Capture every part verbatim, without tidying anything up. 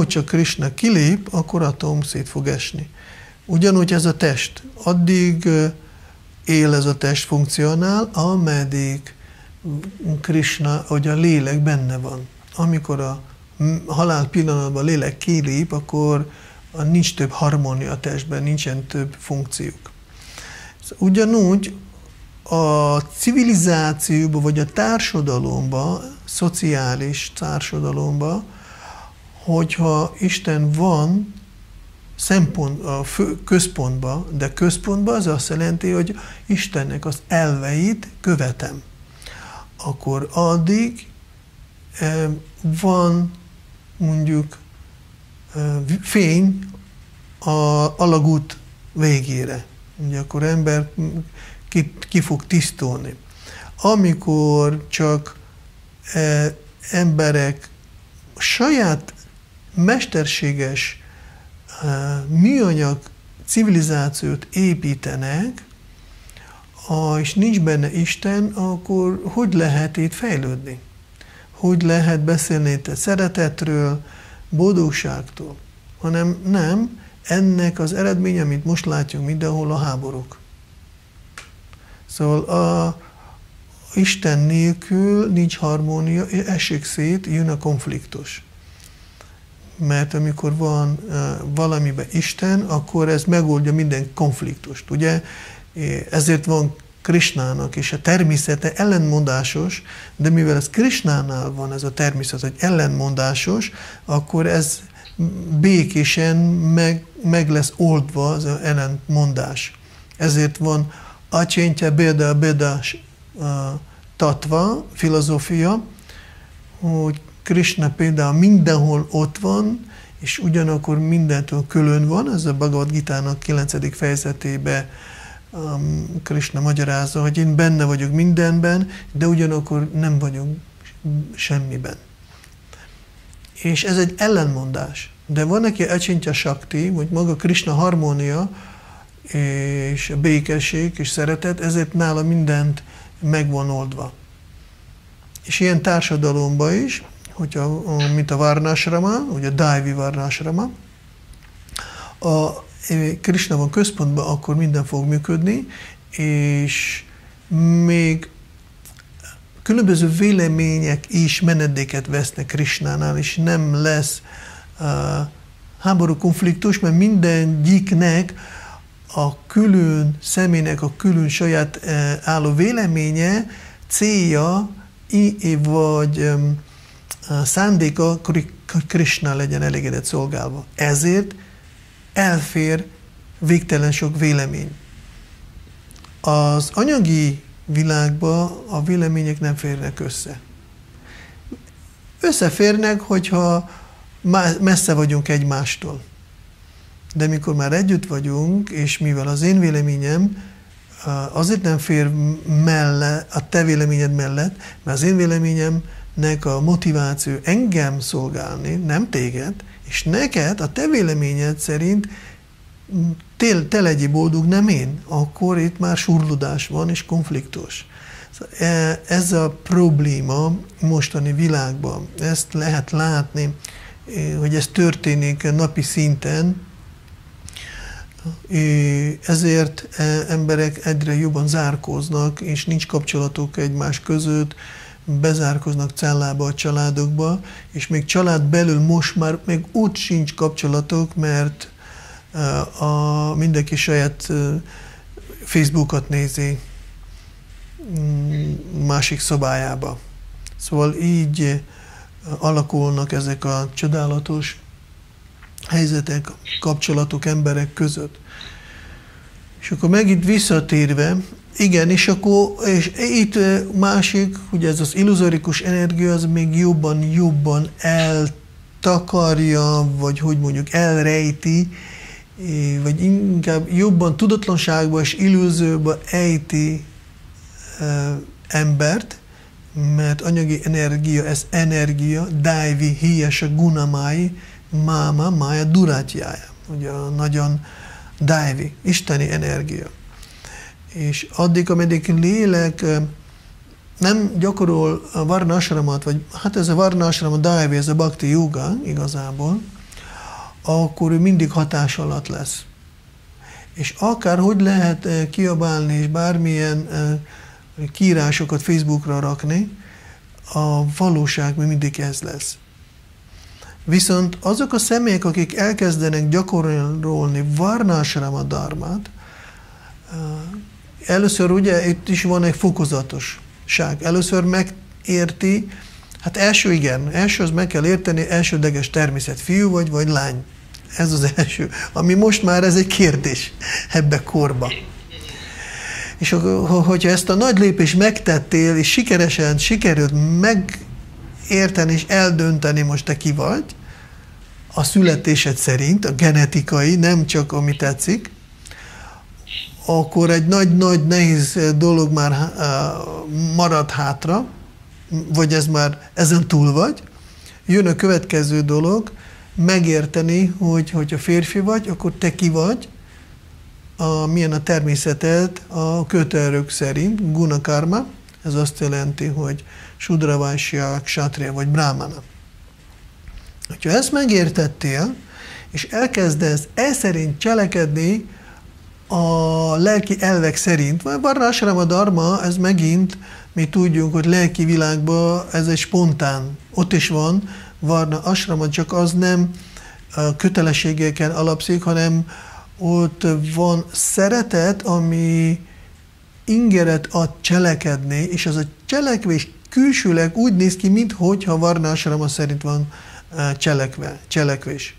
ahogy csak Krishna kilép, akkor atom szét fog esni. Ugyanúgy ez a test. Addig él ez a test, funkcionál, ameddig Krishna, hogy a lélek benne van. Amikor a halál pillanatban a lélek kilép, akkor nincs több harmónia a testben, nincsen több funkciók. Ugyanúgy a civilizációban, vagy a társadalomban, szociális társadalomban, hogyha Isten van szempont, a fő, központban, de központban az azt jelenti, hogy Istennek az elveit követem. Akkor addig eh, van mondjuk eh, fény a alagút végére. Ugye akkor ember ki, ki fog tisztulni. Amikor csak eh, emberek saját mesterséges eh, műanyag civilizációt építenek, és nincs benne Isten, akkor hogy lehet itt fejlődni? Hogy lehet beszélni itt a szeretetről, boldogságtól? Hanem nem, ennek az eredménye, amit most látjuk mindenhol, a háborúk. Szóval a Isten nélkül nincs harmónia, esik szét, jön a konfliktus. Mert amikor van uh, valamiben Isten, akkor ez megoldja minden konfliktust. Ugye? Ezért van Krishnának, és a természete ellenmondásos, de mivel ez Krishnánál van ez a természet, hogy ellenmondásos, akkor ez békésen meg, meg lesz oldva az ellentmondás. Ezért van acsintya beda beda tatva, filozófia, hogy Krishna például mindenhol ott van, és ugyanakkor mindentől külön van, ez a Bhagavad Gitának kilencedik fejezetében um, Krishna magyarázza, hogy én benne vagyok mindenben, de ugyanakkor nem vagyok semmiben. És ez egy ellenmondás. De van neki acsintya sakti, hogy maga Krishna harmónia, és békesség és szeretet, ezért nála mindent meg van oldva. És ilyen társadalomban is, hogyha, mint a Varnasrama, ugye a Daivi Varnasrama, a Krishna van központban, akkor minden fog működni, és még különböző vélemények is menedéket vesznek Krishnánál, és nem lesz uh, háború konfliktus, mert mindegyiknek a külön személynek a külön saját uh, álló véleménye, célja, vagy um, szándéka, hogy Krishna legyen elégedett szolgálva. Ezért elfér végtelen sok vélemény. Az anyagi világban a vélemények nem férnek össze. Összeférnek, hogyha messze vagyunk egymástól. De mikor már együtt vagyunk, és mivel az én véleményem azért nem fér mellett, a te véleményed mellett, mert az én véleményemnek a motiváció engem szolgálni, nem téged, és neked a te véleményed szerint te, te legyél boldog, nem én, akkor itt már surlódás van és konfliktus. Ez a probléma mostani világban. Ezt lehet látni, hogy ez történik napi szinten, ezért emberek egyre jobban zárkóznak, és nincs kapcsolatok egymás között, bezárkoznak cellába a családokba, és még család belül most már még úgy sincs kapcsolatok, mert a, mindenki saját Facebookot nézi másik szobájába. Szóval így alakulnak ezek a csodálatos helyzetek, kapcsolatok emberek között. És akkor megint visszatérve, igen, és akkor és itt másik, ugye ez az illuzorikus energia, az még jobban, jobban eltakarja, vagy hogy mondjuk elrejti, vagy inkább jobban tudatlanságba és illúzióba ejti e, embert, mert anyagi energia, ez energia, daivi, hiyasa, gunamai, máma, mája, durátyája. Ugye nagyon daivi, isteni energia. És addig, ameddig lélek nem gyakorol a varna ashramat, vagy hát ez a varna ashrama daivi, ez a bhakti yoga igazából, akkor ő mindig hatás alatt lesz. És akár hogy lehet kiabálni, és bármilyen kiírásokat Facebookra rakni, a valóság még mindig ez lesz. Viszont azok a személyek, akik elkezdenek gyakorolni Varnasrama dharmát, először ugye itt is van egy fokozatosság. Először megérti, hát első igen, első az meg kell érteni, elsődleges természet, fiú vagy, vagy lány. Ez az első. Ami most már ez egy kérdés ebbe korba. És hogyha ezt a nagy lépést megtettél, és sikeresen sikerült megérteni és eldönteni, most te ki vagy, a születésed szerint, a genetikai, nem csak ami tetszik, akkor egy nagy-nagy nehéz dolog már marad hátra, vagy ez már ezen túl vagy. Jön a következő dolog, megérteni, hogy hogyha férfi vagy, akkor te ki vagy, a, milyen a természeted a kötelrök szerint, guna karma, ez azt jelenti, hogy Shudra, Vaishya, Kshatriya vagy Brahmana. Ha ezt megértettél, és elkezdesz e szerint cselekedni a lelki elvek szerint, vagy Varnasrama dharma, ez megint, mi tudjuk, hogy lelki világban ez egy spontán, ott is van, Varna asrama, csak az nem kötelességeken alapszik, hanem ott van szeretet, ami ingeret ad cselekedni, és az a cselekvés külsőleg úgy néz ki, minthogyha Varna asrama szerint van cselekve, cselekvés.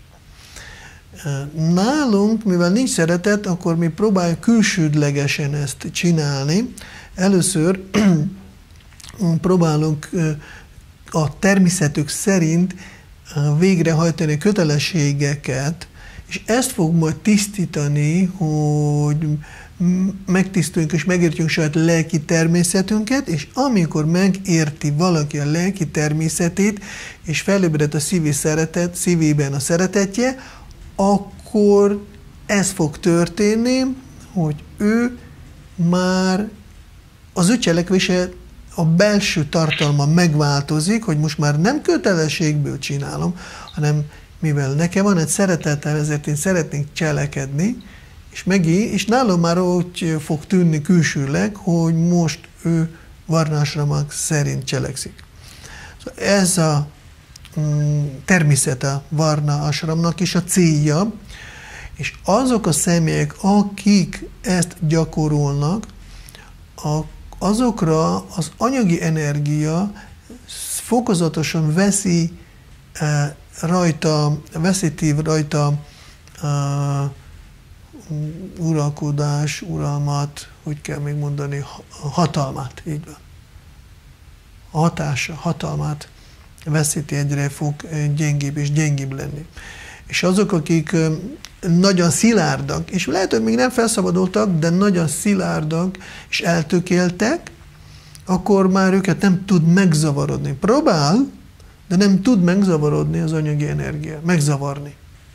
Nálunk, mivel nincs szeretet, akkor mi próbáljuk külsődlegesen ezt csinálni. Először próbálunk a természetük szerint végrehajtani kötelességeket, és ezt fog majd tisztítani, hogy megtisztuljunk és megértjünk saját lelki természetünket, és amikor megérti valaki a lelki természetét, és felébred a szívi szeretet, szívében a szeretetje, akkor ez fog történni, hogy ő már az ő cselekvése, a belső tartalma megváltozik, hogy most már nem kötelességből csinálom, hanem mivel nekem van egy szeretetem, ezért én szeretnék cselekedni, és megint, és nálam már úgy fog tűnni külsőleg, hogy most ő varnásramak szerint cselekszik. Szóval ez a mm, természete Varna asramnak is a célja, és azok a személyek, akik ezt gyakorolnak, a azokra az anyagi energia fokozatosan veszi eh, rajta, veszíti rajta eh, uralkodás, uralmat, hogy kell még mondani, hatalmát, így van. A hatása, hatalmát veszíti, egyre fog gyengébb és gyengébb lenni. És azok, akik nagyon szilárdak, és lehet, hogy még nem felszabadultak, de nagyon szilárdak és eltökéltek, akkor már őket nem tud megzavarodni. Próbál, de nem tud megzavarodni az anyagi energia, megzavarni.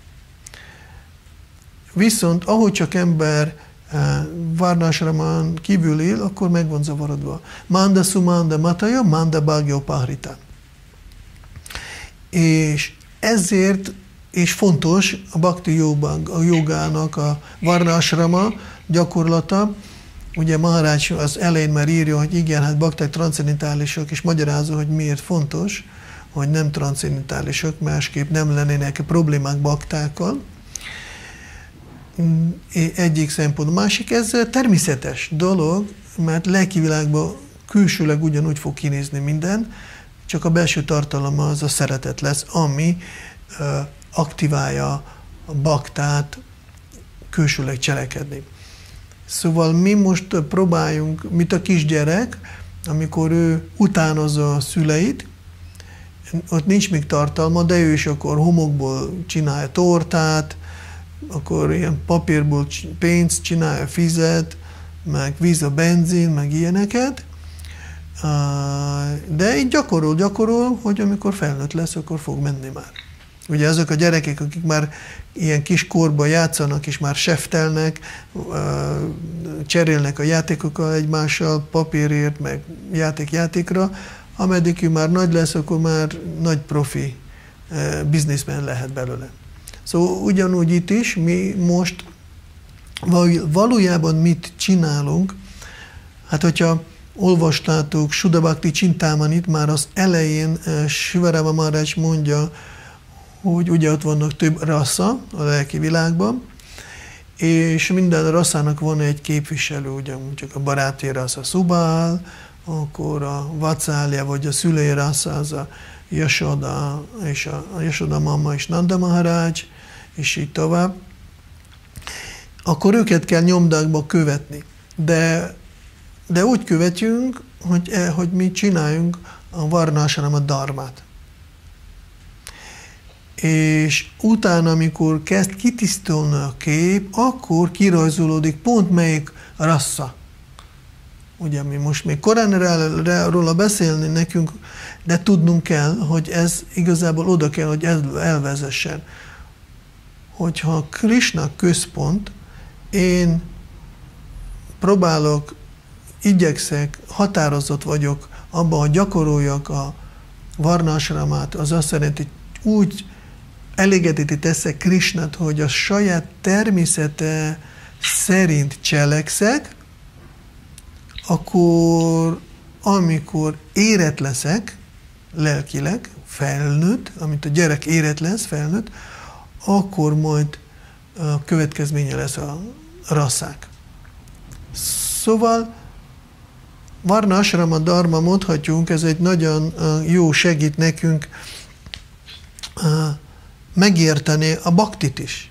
Viszont ahogy csak ember Varnasramán kívül él, akkor meg van zavarodva. Manda sumanda mataja, manda bhagyo pahrita. És ezért és fontos a bhakti jogban, a jogának a varnasrama gyakorlata. Ugye Maharaj az elején már írja, hogy igen, hát bhakták transzendentálisok, és magyarázza, hogy miért fontos, hogy nem transzendentálisok, másképp nem lennének problémák bhaktákkal. Egyik szempont. A másik, ez természetes dolog, mert lelki világban külsőleg ugyanúgy fog kinézni minden, csak a belső tartalma az a szeretet lesz, ami aktiválja a baktát külsőleg cselekedni. Szóval mi most próbáljunk, mint a kisgyerek, amikor ő utánozza a szüleit, ott nincs még tartalma, de ő is akkor homokból csinálja tortát, akkor ilyen papírból pénzt csinálja, fizet, meg víz a benzin, meg ilyeneket, de így gyakorol, gyakorol, hogy amikor felnőtt lesz, akkor fog menni már. Ugye azok a gyerekek, akik már ilyen kis korban játszanak, és már seftelnek, cserélnek a játékokkal egymással, papírért, meg játék-játékra, ameddig ő már nagy lesz, akkor már nagy profi bizniszmen lehet belőle. Szóval ugyanúgy itt is, mi most valójában mit csinálunk, hát hogyha olvastátok Suddha Bhakti Csintámanit, már az elején Sivarama Maharaj mondja, hogy ugye ott vannak több rassza a lelki világban, és minden rasszának van egy képviselő, ugye csak a baráti rassza Subal, akkor a Vatsalya vagy a szülői rassza az a Yashoda, és a Yashoda mama és Nanda Maharaj, és így tovább. Akkor őket kell nyomdákba követni. De, de úgy követjünk, hogy, hogy mi csináljunk a varnásánam a dharmát. És utána, amikor kezd kitisztulni a kép, akkor kirajzolódik pont melyik rassza. Ugye mi most még korán róla beszélni nekünk, de tudnunk kell, hogy ez igazából oda kell, hogy elvezessen. Hogyha Krishna központ, én próbálok, igyekszek, határozott vagyok abban, hogy gyakoroljak a varnásramát, az azt jelenti, hogy úgy elégedeti teszek Krishnát, hogy a saját természete szerint cselekszek, akkor amikor érett leszek, lelkileg, felnőtt, amint a gyerek érett lesz, felnőtt, akkor majd a következménye lesz a rasszák. Szóval Varna Ashrama Dharma mondhatjunk, ez egy nagyon jó segít nekünk megérteni a baktit is.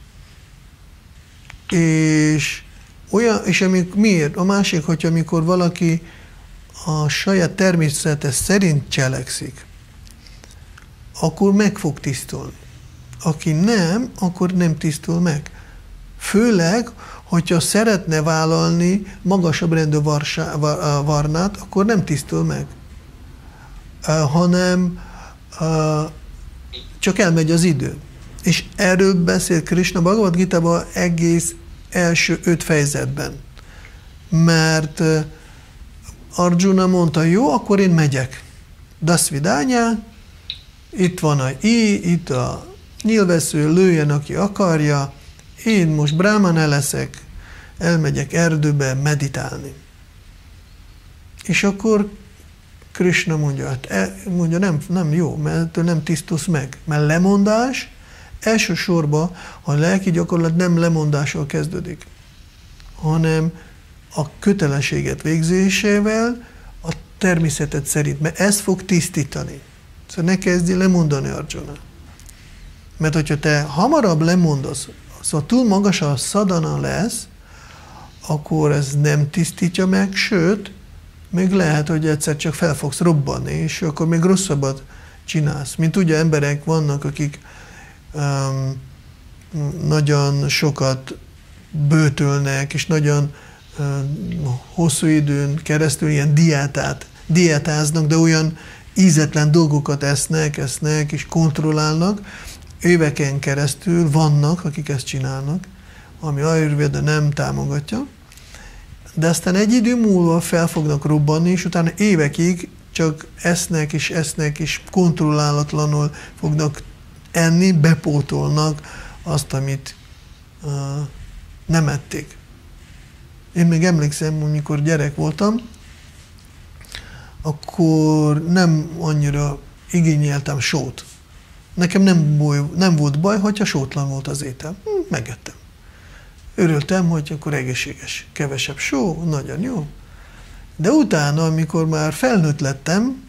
És olyan, és amik, miért? A másik, hogy amikor valaki a saját természete szerint cselekszik, akkor meg fog tisztulni. Aki nem, akkor nem tisztul meg. Főleg, hogyha szeretne vállalni magasabb rendű varnát, akkor nem tisztul meg. Uh, hanem uh, csak elmegy az idő. És erről beszél Krishna Bhagavad Gitában egész első öt fejezetben. Mert uh, Arjuna mondta, jó, akkor én megyek. Dasvidanya, itt van a i, itt a nyilvessző, lőjen, aki akarja, én most brahmana leszek, elmegyek erdőbe meditálni. És akkor Krishna mondja, hát e, mondja nem, nem jó, mert nem tisztulsz meg. Mert lemondás elsősorban a lelki gyakorlat nem lemondással kezdődik, hanem a kötelességet végzésével, a természetet szerint, mert ez fog tisztítani. Szóval ne kezdj lemondani, Arjuna. Mert hogyha te hamarabb lemondasz, szóval túl magas a szadana lesz, akkor ez nem tisztítja meg, sőt, még lehet, hogy egyszer csak fel fogsz robbanni, és akkor még rosszabbat csinálsz. Mint ugye emberek vannak, akik um, nagyon sokat bőtölnek, és nagyon um, hosszú időn keresztül ilyen diátát, diátáznak, de olyan ízetlen dolgokat esznek, esznek, és kontrollálnak. Éveken keresztül vannak, akik ezt csinálnak, ami Ayurveda nem támogatja, de aztán egy idő múlva fel fognak robbanni, és utána évekig csak esznek és esznek, és kontrollálatlanul fognak enni, bepótolnak azt, amit uh, nem ették. Én még emlékszem, hogy mikor gyerek voltam, akkor nem annyira igényeltem sót. Nekem nem, baj, nem volt baj, hogyha sótlan volt az étel. Hm, megettem. Örültem, hogy akkor egészséges. Kevesebb só, nagyon jó. De utána, amikor már felnőtt lettem,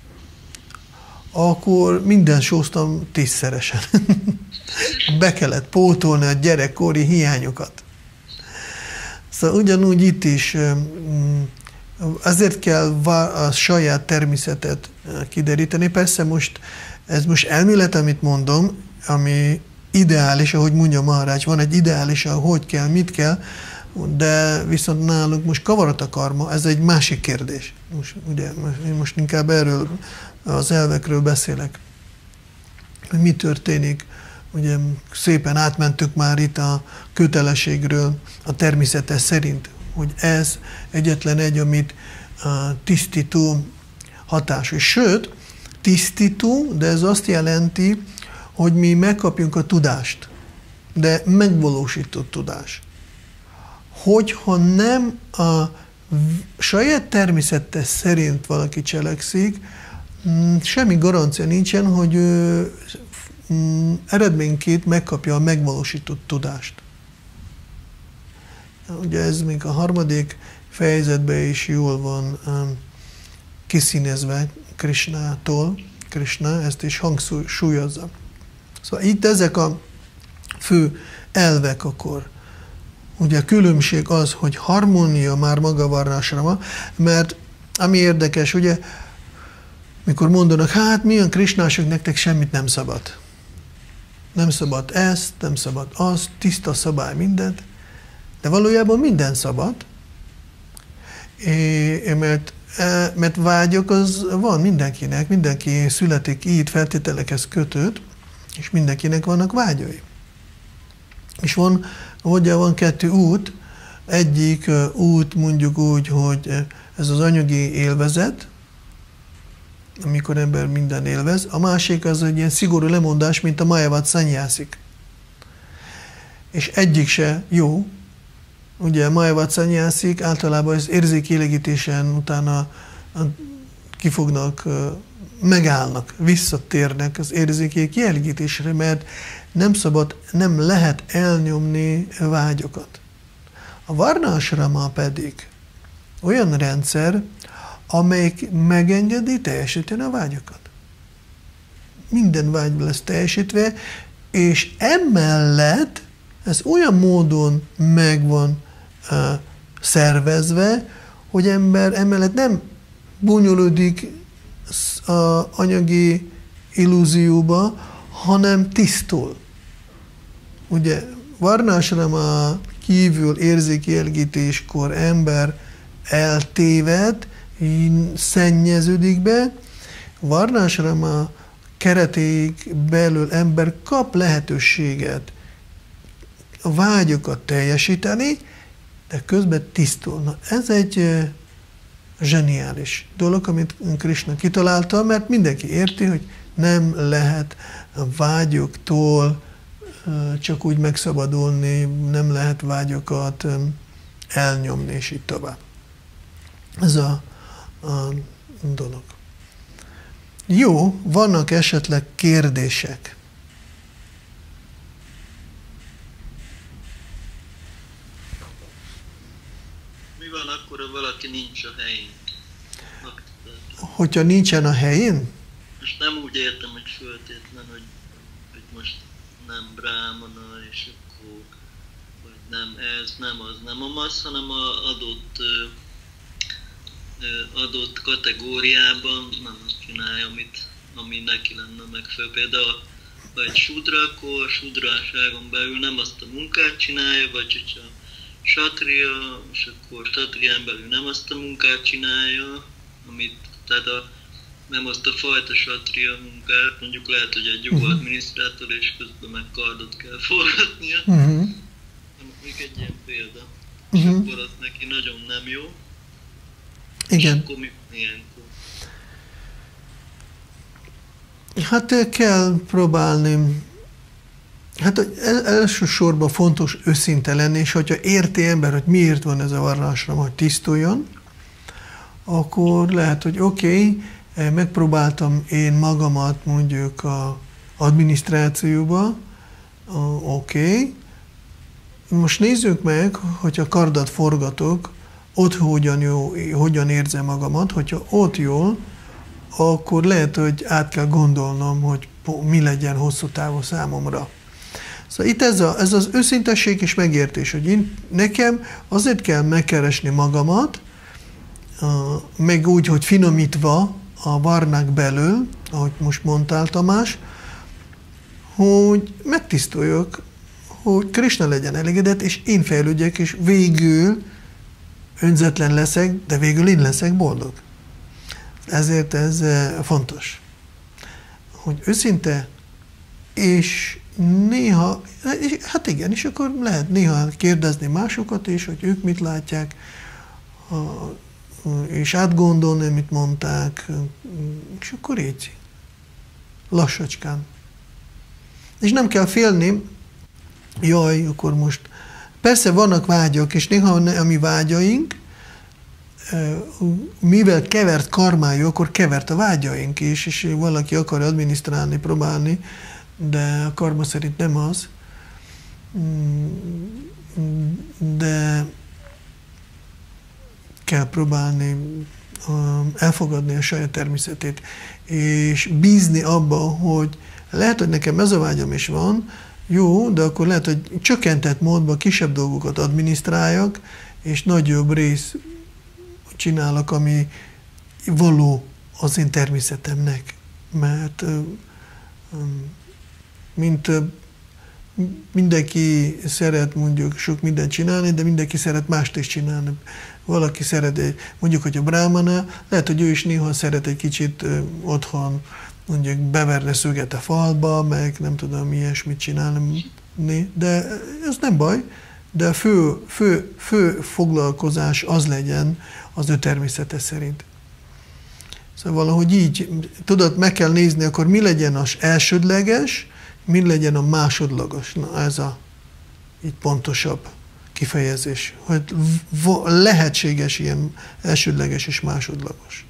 akkor minden sóztam tízszeresen. Be kellett pótolni a gyerekkori hiányokat. Szóval ugyanúgy itt is azért kell a saját természetet kideríteni. Persze most ez most elmélet, amit mondom, ami ideális, ahogy mondja Maharaj, van egy ideális, hogy kell, mit kell, de viszont nálunk most kavarat a karma, ez egy másik kérdés. Most, ugye, én most inkább erről az elvekről beszélek, hogy mi történik. Ugye szépen átmentük már itt a kötelességről a természete szerint, hogy ez egyetlen egy, amit tisztító hatású. Sőt, tisztító, de ez azt jelenti, hogy mi megkapjunk a tudást. de megvalósított tudás. Hogyha nem a saját természete szerint valaki cselekszik, semmi garancia nincsen, hogy eredményként megkapja a megvalósított tudást. Ugye ez még a harmadik fejezetben is jól van kiszínezve Krishnától. Krishna ezt is hangsúlyozza. Szóval itt ezek a fő elvek akkor. Ugye a különbség az, hogy harmónia már maga varnásrama, mert ami érdekes, ugye, mikor mondanak, hát milyen krisnások, nektek semmit nem szabad. Nem szabad ezt, nem szabad azt, tiszta szabály mindent, de valójában minden szabad, é, mert, mert vágyok az van mindenkinek, mindenki születik így, feltételekhez kötött, és mindenkinek vannak vágyai. És van, ugye van kettő út, egyik út mondjuk úgy, hogy ez az anyagi élvezet, amikor ember minden élvez, a másik az egy ilyen szigorú lemondás, mint a Mayavad szanyászik. És egyik se jó, ugye a Mayavad szanyászik általában az érzékielégítésen utána kifognak, megállnak, visszatérnek az érzéki kielégítésre, mert nem szabad, nem lehet elnyomni vágyokat. A varnásrama pedig olyan rendszer, amelyik megengedi teljesíteni a vágyakat. Minden vágy lesz teljesítve, és emellett ez olyan módon meg van uh, szervezve, hogy ember emellett nem bonyolódik az anyagi illúzióba, hanem tisztul. Ugye varnásrama kívül érzékielégítéskor ember eltéved, szennyeződik be, varnásrama kereték belül ember kap lehetőséget a vágyokat teljesíteni, de közben tisztul. Na, ez egy zseniális dolog, amit Krishna kitalálta, mert mindenki érti, hogy nem lehet a vágyoktól csak úgy megszabadulni, nem lehet vágyokat elnyomni, és így tovább. Ez a, a dolog. Jó, vannak esetleg kérdések? Mi van akkor, ha valaki nincs a helyén? Hogyha nincsen a helyén? Most nem úgy értem, hogy föltétlen, hogy, hogy most nem brámana, és akkor vagy nem ez, nem az, nem az, hanem a adott adott kategóriában nem azt csinálja, amit, ami neki lenne megfelelő. Például ha egy sudra, akkor a sudraságon belül nem azt a munkát csinálja, vagy hogyha satria, és akkor satrián belül nem azt a munkát csinálja, amit, tehát a, nem azt a fajta satria munkát, mondjuk lehet, hogy egy jó adminisztrátor, és közben meg kardot kell forgatnia. Uh-huh. Még egy ilyen példa. Uh-huh. És akkor az neki nagyon nem jó. Igen. Hát kell próbálni. Hát elsősorban fontos őszinte lenni, és hogyha érti ember, hogy miért van ez a varnásram, hogy tisztuljon, akkor lehet, hogy oké, okay, megpróbáltam én magamat mondjuk az adminisztrációba, oké, okay. Most nézzük meg, hogyha kardat forgatok, ott hogyan, jó, hogyan érzem magamat, hogyha ott jól, akkor lehet, hogy át kell gondolnom, hogy mi legyen hosszú távú számomra. Szóval itt ez, a, ez az őszintesség és megértés, hogy én, nekem azért kell megkeresni magamat, meg úgy, hogy finomítva a varnák belül, ahogy most mondtál Tamás, hogy megtisztuljak, hogy Krishna legyen elégedett, és én fejlődjek, és végül önzetlen leszek, de végül én leszek boldog. Ezért ez fontos, hogy őszinte, és néha, hát igen, és akkor lehet néha kérdezni másokat is, hogy ők mit látják, és átgondolni, amit mondták, és akkor így, lassacskán. És nem kell félni, jaj, akkor most... Persze vannak vágyak, és néha a mi vágyaink, mivel kevert karmájú, akkor kevert a vágyaink is, és valaki akar adminisztrálni, próbálni, de a karma szerint nem az. De kell próbálni elfogadni a saját természetét, és bízni abba, hogy lehet, hogy nekem ez a vágyam is van, jó, de akkor lehet, hogy csökkentett módban kisebb dolgokat adminisztráljak, és nagyobb rész csinálok, ami való az én természetemnek. Mert mint mindenki szeret mondjuk sok mindent csinálni, de mindenki szeret mást is csinálni. Valaki szeret, mondjuk, hogy a brámana, lehet, hogy ő is néha szeret egy kicsit otthon mondjuk beverni szöget a falba, meg nem tudom ilyesmit csinálni, de ez nem baj, de a fő, fő, fő foglalkozás az legyen az ő természete szerint. Szóval valahogy így, tudod, meg kell nézni, akkor mi legyen az elsődleges, mi legyen a másodlagos. Na ez a így pontosabb kifejezés, hogy lehetséges ilyen elsődleges és másodlagos.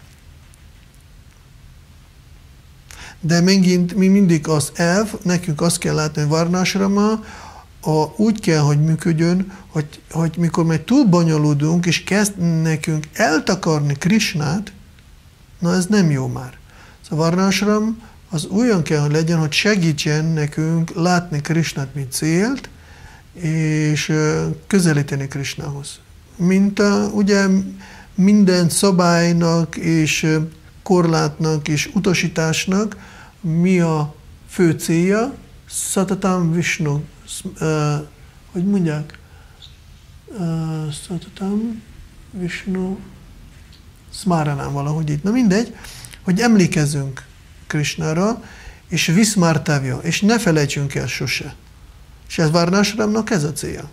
De megint mi mindig az elv, nekünk azt kell látni, hogy varnásrama a, úgy kell, hogy működjön, hogy, hogy mikor meg túl bonyolódunk, és kezd nekünk eltakarni Krisnát, na ez nem jó már. Szóval varnásram az olyan kell, hogy legyen, hogy segítsen nekünk látni Krisnát, mint célt, és közelíteni Krisnához. Mint a, ugye minden szabálynak és korlátnak és utasításnak mi a fő célja? Satatam Vishnu. Uh, hogy mondják? Uh, Satatam Vishnu Smaranam valahogy itt. Na mindegy, hogy emlékezzünk Krishnára, és Vismartavya, és ne felejtsünk el sose. És ez Varnásramnak ez a célja.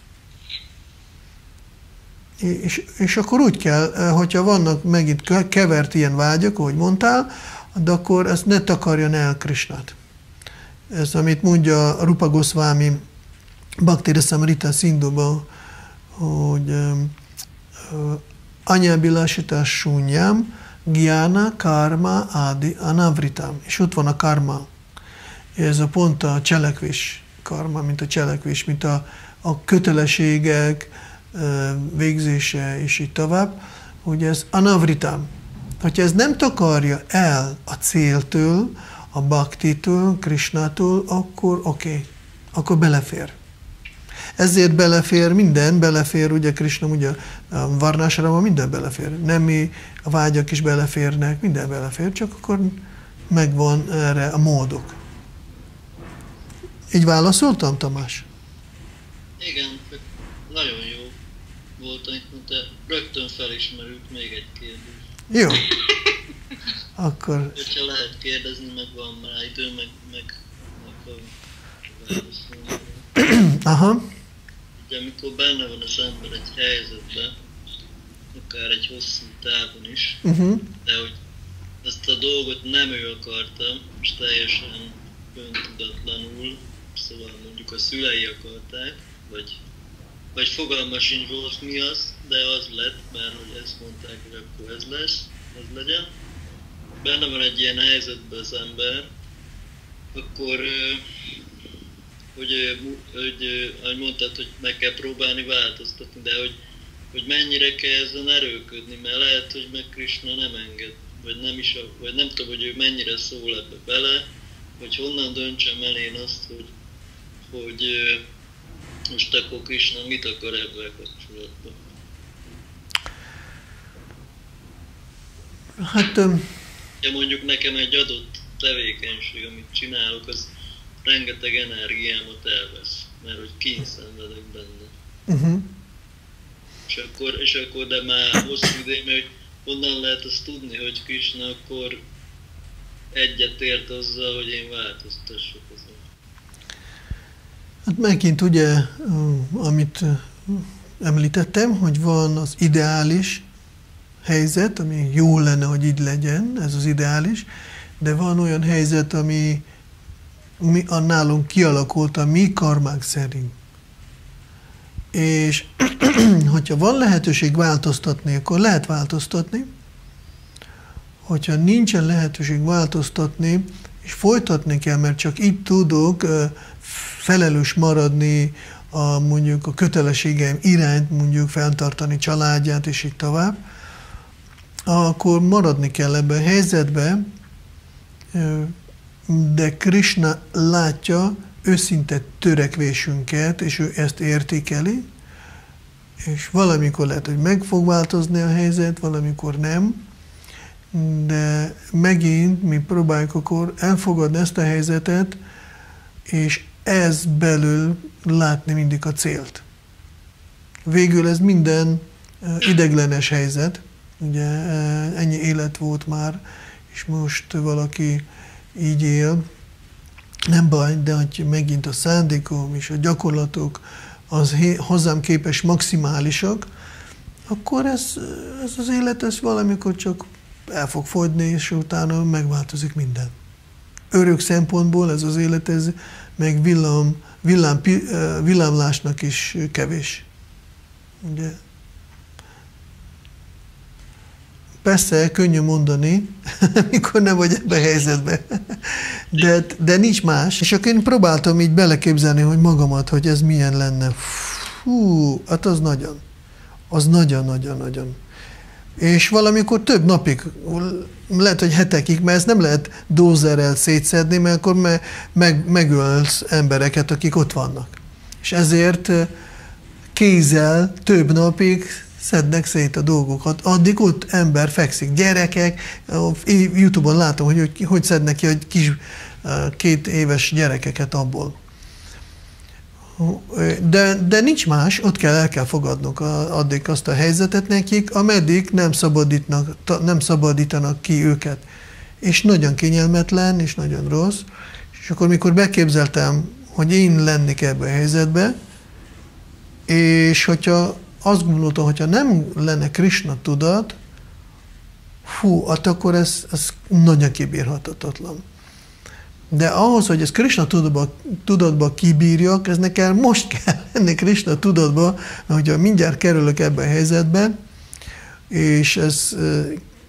És, és akkor úgy kell, hogyha vannak megint kevert ilyen vágyak, ahogy mondtál, de akkor ezt ne takarjon el Krisnát. Ez, amit mondja Rupa Goswami Bhakti Rasamrita Sindhuban, hogy Anyabilasitás sunyam, gyána, karma, ádi, anavritam. És ott van a karma. Ez a pont a cselekvés karma, mint a cselekvés, mint a, a kötelességek végzése, és így tovább, hogy ez anavritam. Hogyha ez nem takarja el a céltől, a bhaktitől, Krishnától, akkor oké, okay, akkor belefér. Ezért belefér minden, belefér, ugye Krishna, ugye a varnásrama minden belefér. Nemi, a vágyak is beleférnek, minden belefér, csak akkor megvan erre a módok. Így válaszoltam, Tamás? Igen, nagyon jó volt, de rögtön felismerült még egy kérdés. Jó. Akkor... Hogyha lehet kérdezni, meg van rá idő, meg, meg, meg válaszolni. Aha. Ugye amikor benne van az ember egy helyzetben, akár egy hosszú távon is, uh-huh. de hogy ezt a dolgot nem ő akarta, és teljesen öntudatlanul, szóval mondjuk a szülei akarták, vagy, vagy fogalma sincs volt mi az, de az lett, mert hogy ezt mondták, hogy akkor ez lesz, ez legyen. Benne van egy ilyen helyzetben az ember, akkor, hogy, hogy ahogy mondtad, hogy meg kell próbálni változtatni, de hogy, hogy mennyire kell ezen erőködni, mert lehet, hogy meg Krishna nem enged, vagy nem is, vagy nem tudom, hogy ő mennyire szól ebbe bele, hogy honnan döntsem el én azt, hogy, hogy most akkor Krishna mit akar ebben kapcsolatban. Hát... Um... Ja, mondjuk nekem egy adott tevékenység, amit csinálok, az rengeteg energiámat elvesz, mert hogy kényszenvedek benne. Uh-huh. És, akkor, és akkor, de már hosszú idő, hogy honnan lehet azt tudni, hogy Krishna akkor egyetért azzal, hogy én változtassak azon. Hát megint ugye, amit említettem, hogy van az ideális helyzet, ami jó lenne, hogy így legyen, ez az ideális, de van olyan helyzet, ami mi, a nálunk kialakult a mi karmák szerint. És hogyha van lehetőség változtatni, akkor lehet változtatni. Hogyha nincsen lehetőség változtatni, és folytatni kell, mert csak így tudok felelős maradni a, mondjuk a kötelességeim irányt, mondjuk fenntartani családját, és így tovább, akkor maradni kell ebben a helyzetben, de Krishna látja őszinte törekvésünket, és ő ezt értékeli, és valamikor lehet, hogy meg fog változni a helyzet, valamikor nem, de megint mi próbáljuk akkor elfogadni ezt a helyzetet, és ez belül látni mindig a célt. Végül ez minden ideglenes helyzet, ugye ennyi élet volt már, és most valaki így él, nem baj, de hogy megint a szándékom és a gyakorlatok az hozzám képes maximálisak, akkor ez, ez az élet ez valamikor csak el fog fogyni, és utána megváltozik minden. Örök szempontból ez az élet, ez meg villám, villám, villámlásnak is kevés. Ugye? Persze, könnyű mondani, mikor nem vagy ebben a helyzetben. De, de nincs más. És akkor én próbáltam így beleképzelni, hogy magamat, hogy ez milyen lenne. Fú, hát az nagyon. Az nagyon-nagyon-nagyon. És valamikor több napig, lehet, hogy hetekig, mert ezt nem lehet dózerrel szétszedni, mert akkor me, meg, megölsz embereket, akik ott vannak. És ezért kézzel több napig szednek szét a dolgokat. Addig ott ember fekszik, gyerekek, YouTube-on látom, hogy hogy, hogy szednek ki a kis két éves gyerekeket abból. De, de nincs más, ott kell, el kell fogadnunk addig azt a helyzetet nekik, ameddig nem, nem szabadítanak ki őket. És nagyon kényelmetlen, és nagyon rossz. És akkor, mikor beképzeltem, hogy én lennék ebbe a helyzetbe, és hogyha azt gondoltam, hogyha nem lenne Krishna tudat, fú, akkor ez, ez nagyon kibírhatatlan. De ahhoz, hogy ez Krishna tudatba, tudatba kibírjak, ez nekem most kell lenni Krishna tudatba, mert hogyha mindjárt kerülök ebbe a helyzetbe, és ez e,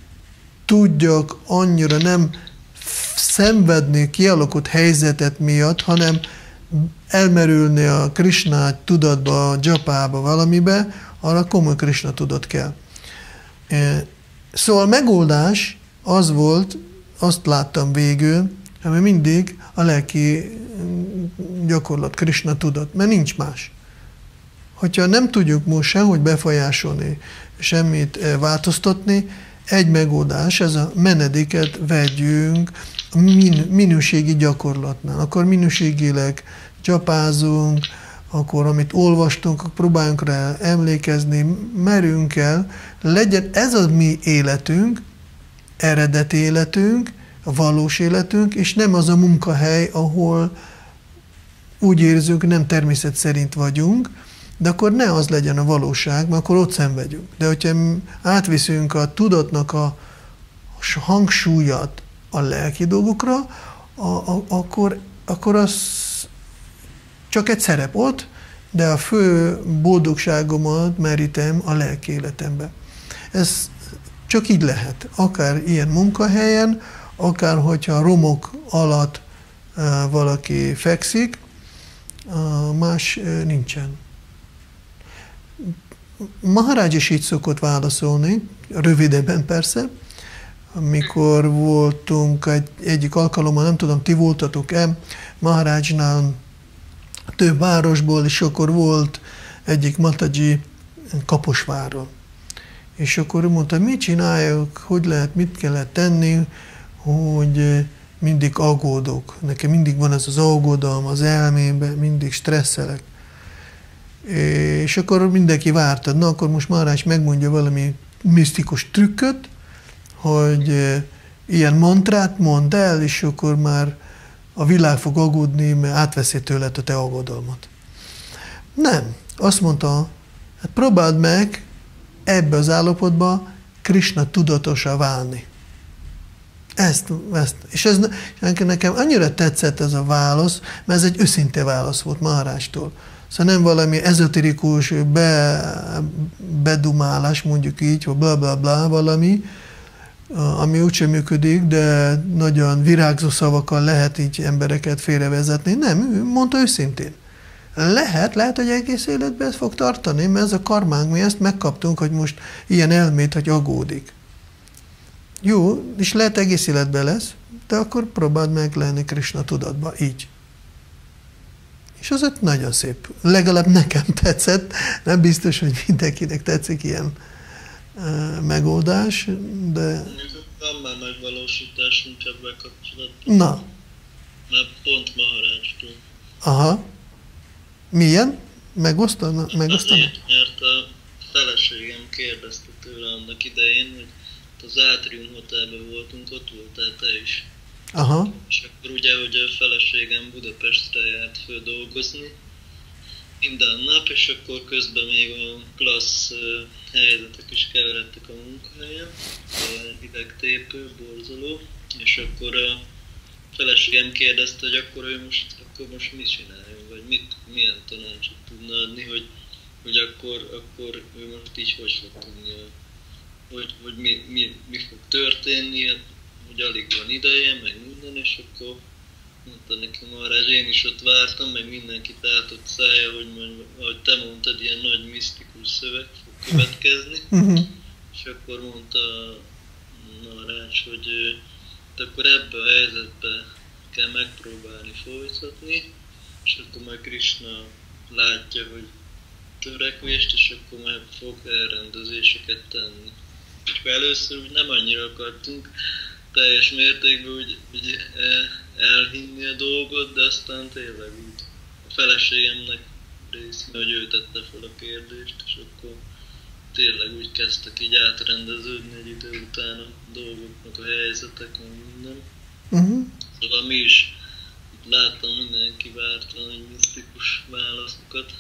tudjak annyira nem szenvedni kialakult helyzetet miatt, hanem elmerülni a Krishna tudatba, a japába, valamibe, arra komoly Krishna tudat kell. E, szóval a megoldás az volt, azt láttam végül, ami mindig a lelki gyakorlat, Krishna tudat, mert nincs más. Hogyha nem tudjuk most sehogy befolyásolni, semmit változtatni, egy megoldás, ez a menedéket vegyünk a min- minőségi gyakorlatnál. Akkor minőségileg csapázunk, akkor amit olvastunk, akkor próbáljunk rá emlékezni, merünk el, legyen ez a mi életünk, eredeti életünk, a valós életünk, és nem az a munkahely, ahol úgy érzünk, nem természet szerint vagyunk, de akkor ne az legyen a valóság, mert akkor ott szenvedünk. De hogyha átviszünk a tudatnak a hangsúlyat a lelki dolgokra, a, a, akkor, akkor az csak egy szerep ott, de a fő boldogságomat merítem a lelki életembe. Ez csak így lehet. Akár ilyen munkahelyen, akár hogyha romok alatt uh, valaki fekszik, uh, más uh, nincsen. Maharaj is így szokott válaszolni, rövidebben persze, amikor voltunk egy, egyik alkalommal, nem tudom, ti voltatok-e, Maharajnál több városból, és akkor volt egyik Mataji Kaposváron. És akkor mondta, mit csináljuk, hogy lehet, mit kellett tenni, hogy mindig aggódok. Nekem mindig van ez az aggodalom az elmémben, mindig stresszelek. És akkor mindenki várta, na akkor most Maharaj megmondja valami misztikus trükköt, hogy ilyen mantrát mond el, és akkor már a világ fog aggódni, mert átveszi tőled a te aggodalmat. Nem. Azt mondta, hát próbáld meg ebbe az állapotba Krishna tudatosá válni. Ezt, ezt. És ez nekem annyira tetszett ez a válasz, mert ez egy őszinte válasz volt Maharástól. Szóval nem valami ezoterikus be, bedumálás, mondjuk így, hogy bla bla bla valami, ami úgysem működik, de nagyon virágzó szavakkal lehet így embereket félrevezetni. Nem, ő mondta őszintén. Lehet, lehet, hogy egész életben ez fog tartani, mert ez a karmánk, mi ezt megkaptunk, hogy most ilyen elmét, hogy aggódik. Jó, és lehet egész életben lesz, de akkor próbáld meg lenni Krisna tudatba, így. És az ott nagyon szép. Legalább nekem tetszett, nem biztos, hogy mindenkinek tetszik ilyen uh, megoldás, de... Van már megvalósításunk ebben kapcsolatban. Na. Mert pont Maharástól. Aha. Milyen? Megosztana? Megosztana? Azért, mert a feleségem kérdezte tőle annak idején, hogy az Atrium Hotelben voltunk, ott voltál te is. Aha. És akkor ugye, hogy a feleségem Budapestre járt föl dolgozni minden nap, és akkor közben még olyan klassz uh, helyzetek is keveredtek a munkahelyen, uh, idegtépő, borzoló, és akkor a feleségem kérdezte, hogy akkor ő most, akkor most mit csináljon, vagy mit, milyen tanácsot tudna adni, hogy, hogy akkor, akkor ő most így hogy fog tudni, hogy, hogy mi, mi, mi fog történni, hogy alig van ideje, meg minden, és akkor mondta nekem arra, én is ott vártam, meg mindenkit átott szája, hogy mondja, ahogy te mondtad, ilyen nagy misztikus szöveg fog következni, és akkor mondta Narács, hogy akkor ebbe a helyzetbe kell megpróbálni folytatni, és akkor majd Krisna látja, hogy törekvést, és akkor majd fog elrendezéseket tenni. És először úgy nem annyira akartunk teljes mértékben úgy, úgy elhinni a dolgot, de aztán tényleg úgy a feleségemnek részén, hogy ő tette fel a kérdést, és akkor tényleg úgy kezdtek így átrendeződni egy idő után a dolgoknak a helyzetek, meg minden. Uh-huh. Szóval mi is láttam, mindenki várta egy misztikus válaszokat.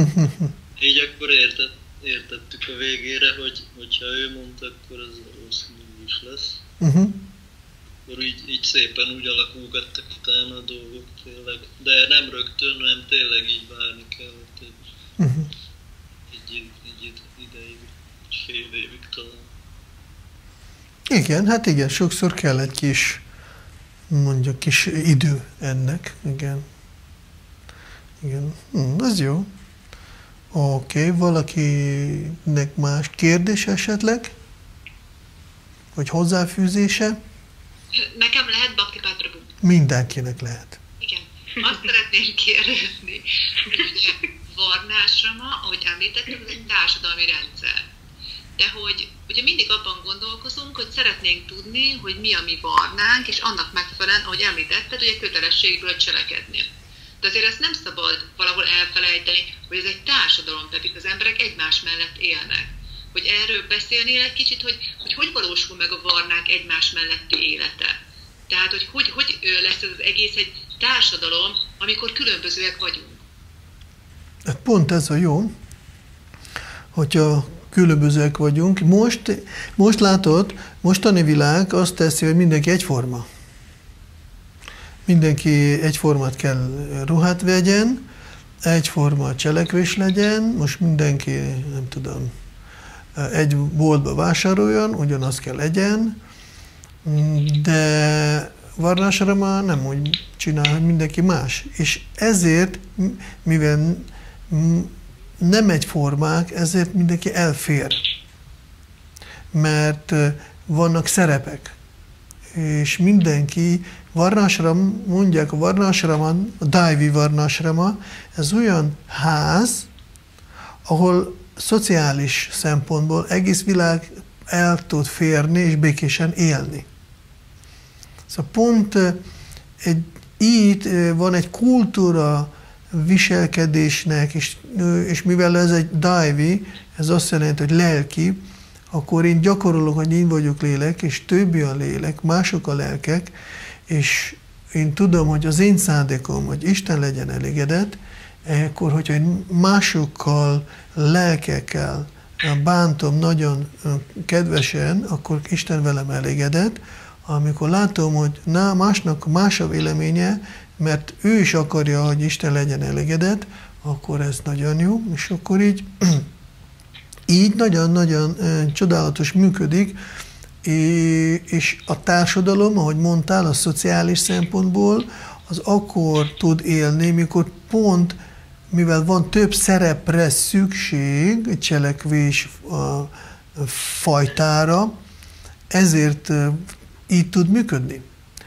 Így akkor értett, értettük a végére, hogy hogyha ő mondta, akkor az valószínűleg is lesz. Uh-huh. Akkor így, így szépen úgy alakulgattak utána a dolgok tényleg. De nem rögtön, hanem tényleg így várni kellett. Uh-huh. Így, így, így ideig, fél évig talán. Igen, hát igen, sokszor kell egy kis, mondjuk kis idő ennek, igen. Igen, hm, az jó. Oké, okay. Valakinek más kérdés esetleg? Vagy hozzáfűzése? Nekem lehet Bhakti Prabhu. Mindenkinek lehet. Igen. Azt szeretném kérdezni, hogy varnásrama, ahogy említettem, ez egy társadalmi rendszer. De hogy ugye mindig abban gondolkozunk, hogy szeretnénk tudni, hogy mi a mi varnánk, és annak megfelelően, ahogy említetted, ugye kötelességből cselekedni. De azért ezt nem szabad valahol elfelejteni, hogy ez egy társadalom, tehát itt az emberek egymás mellett élnek. Hogy erről beszélnél egy kicsit, hogy, hogy hogy valósul meg a varnák egymás melletti élete. Tehát, hogy hogy, hogy lesz ez az egész egy társadalom, amikor különbözőek vagyunk. Hát pont ez a jó, hogyha különbözőek vagyunk. Most, most látod, mostani világ azt teszi, hogy mindenki egyforma. Mindenki egyformát kell ruhát vegyen, egyforma cselekvés legyen, most mindenki, nem tudom, egy boltba vásároljon, ugyanaz kell legyen, de varnásrama nem úgy csinál, hogy mindenki más. És ezért, mivel nem egyformák, ezért mindenki elfér. Mert vannak szerepek. És mindenki, varnásram, mondják a varnásrama, a Daivi varnásrama, ez olyan ház, ahol szociális szempontból egész világ el tud férni és békésen élni. Szóval pont egy, így van egy kultúra viselkedésnek, és, és mivel ez egy Daivi, ez azt jelenti, hogy lelki, akkor én gyakorolok, hogy én vagyok lélek, és többi a lélek, mások a lelkek, és én tudom, hogy az én szándékom, hogy Isten legyen elégedett, akkor, hogyha én másokkal, lelkekkel bántom nagyon kedvesen, akkor Isten velem elégedett, amikor látom, hogy na, másnak más a véleménye, mert ő is akarja, hogy Isten legyen elégedett, akkor ez nagyon jó, és akkor így így nagyon-nagyon csodálatos működik, és a társadalom, ahogy mondtál, a szociális szempontból, az akkor tud élni, mikor pont, mivel van több szerepre szükség, cselekvés fajtára, ezért így tud működni.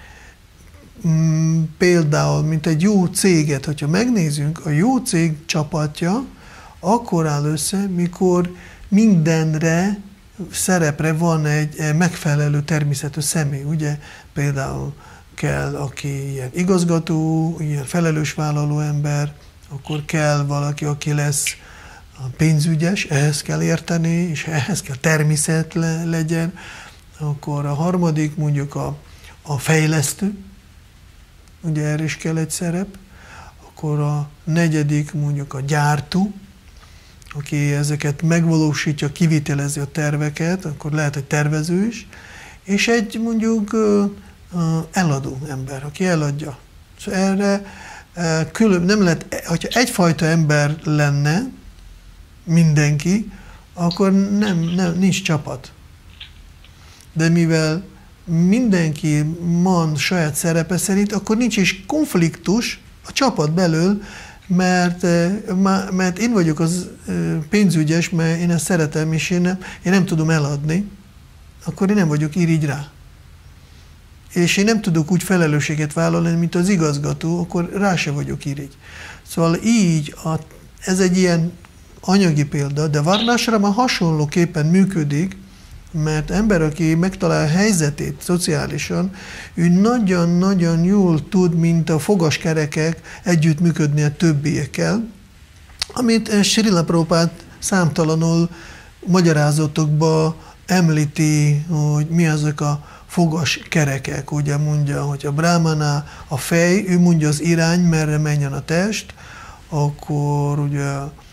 Például, mint egy jó céget, hogyha megnézzünk, a jó cég csapatja akkor áll össze, mikor mindenre, szerepre van egy megfelelő természetű személy. Ugye például kell, aki ilyen igazgató, ilyen felelősvállaló ember, akkor kell valaki, aki lesz pénzügyes, ehhez kell érteni, és ehhez kell természet le, legyen. Akkor a harmadik mondjuk a, a fejlesztő, ugye erre is kell egy szerep. Akkor a negyedik mondjuk a gyártó, aki ezeket megvalósítja, kivitelezi a terveket, akkor lehet egy tervező is, és egy mondjuk eladó ember, aki eladja. Szóval erre külön, nem lehet, hogyha egyfajta ember lenne mindenki, akkor nem, nem, nincs csapat. De mivel mindenki van saját szerepe szerint, akkor nincs is konfliktus a csapat belül, mert, mert én vagyok az pénzügyes, mert én ezt szeretem, és én nem, én nem tudom eladni, akkor én nem vagyok irigy rá. És én nem tudok úgy felelősséget vállalni, mint az igazgató, akkor rá se vagyok irigy. Szóval így, a, ez egy ilyen anyagi példa, de Varnasrama hasonlóképpen működik, mert ember, aki megtalál a helyzetét szociálisan, ő nagyon-nagyon jól tud, mint a fogaskerekek együttműködni a többiekkel, amit Srila Prabhupád számtalanul magyarázatokban említi, hogy mi azok a fogaskerekek. Ugye mondja, hogy a brahmana a fej, ő mondja az irány, merre menjen a test, akkor ugye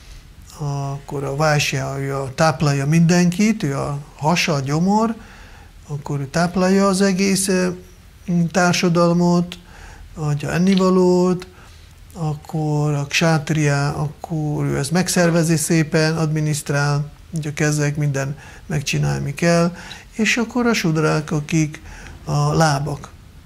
akkor a vásja, ő táplálja mindenkit, ő a hasa, a gyomor, akkor ő táplálja az egész társadalmat, adja ennivalót, akkor a ksátria, akkor ő ezt megszervezi szépen, adminisztrál, ugye a kezek, minden megcsinál, mi kell, és akkor a sudrák, akik a lábak.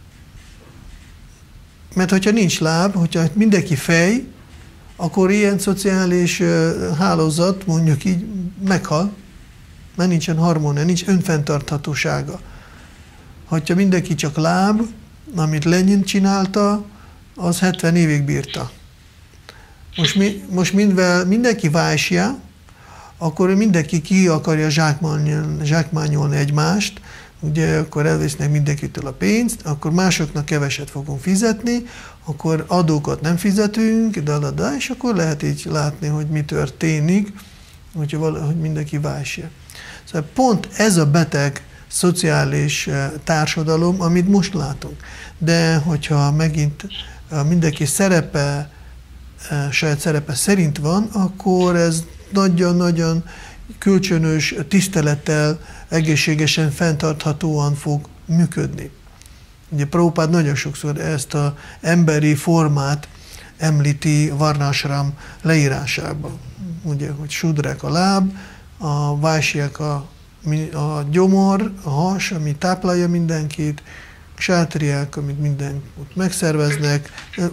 Mert hogyha nincs láb, hogyha mindenki fej, akkor ilyen szociális hálózat, mondjuk így, meghal, mert nincsen harmónia, nincs önfenntarthatósága. Ha mindenki csak láb, amit Lenin csinálta, az hetven évig bírta. Most, mi, most mindvel, mindenki vásja, akkor mindenki ki akarja zsákmányolni, zsákmányolni egymást, ugye akkor elvisznek mindenkitől a pénzt, akkor másoknak keveset fogunk fizetni, akkor adókat nem fizetünk, de, de, és akkor lehet így látni, hogy mi történik, hogyha valahogy mindenki vásja. Szóval pont ez a beteg szociális társadalom, amit most látunk. De hogyha megint mindenki szerepe, saját szerepe szerint van, akkor ez nagyon-nagyon kölcsönös tisztelettel, egészségesen, fenntarthatóan fog működni. Ugye Prabhupád nagyon sokszor ezt az emberi formát említi Varnasram leírásában. Ugye, hogy sudrák a láb, a vásják a, a gyomor, a has, ami táplálja mindenkit, sátriák, amit minden megszerveznek,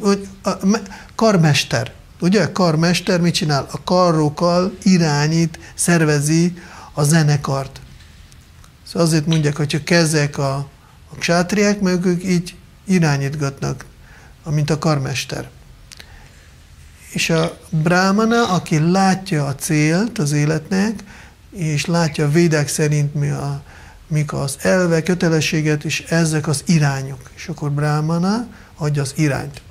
karmester. Ugye, karmester mit csinál? A karrokkal irányít, szervezi a zenekart. Szóval azért mondják, hogyha kezek a, a ksátriák, meg ők így irányítgatnak, mint a karmester. És a brahmana, aki látja a célt az életnek, és látja a védák szerint mi a, mik az elve, kötelességet, és ezek az irányok. És akkor brahmana adja az irányt.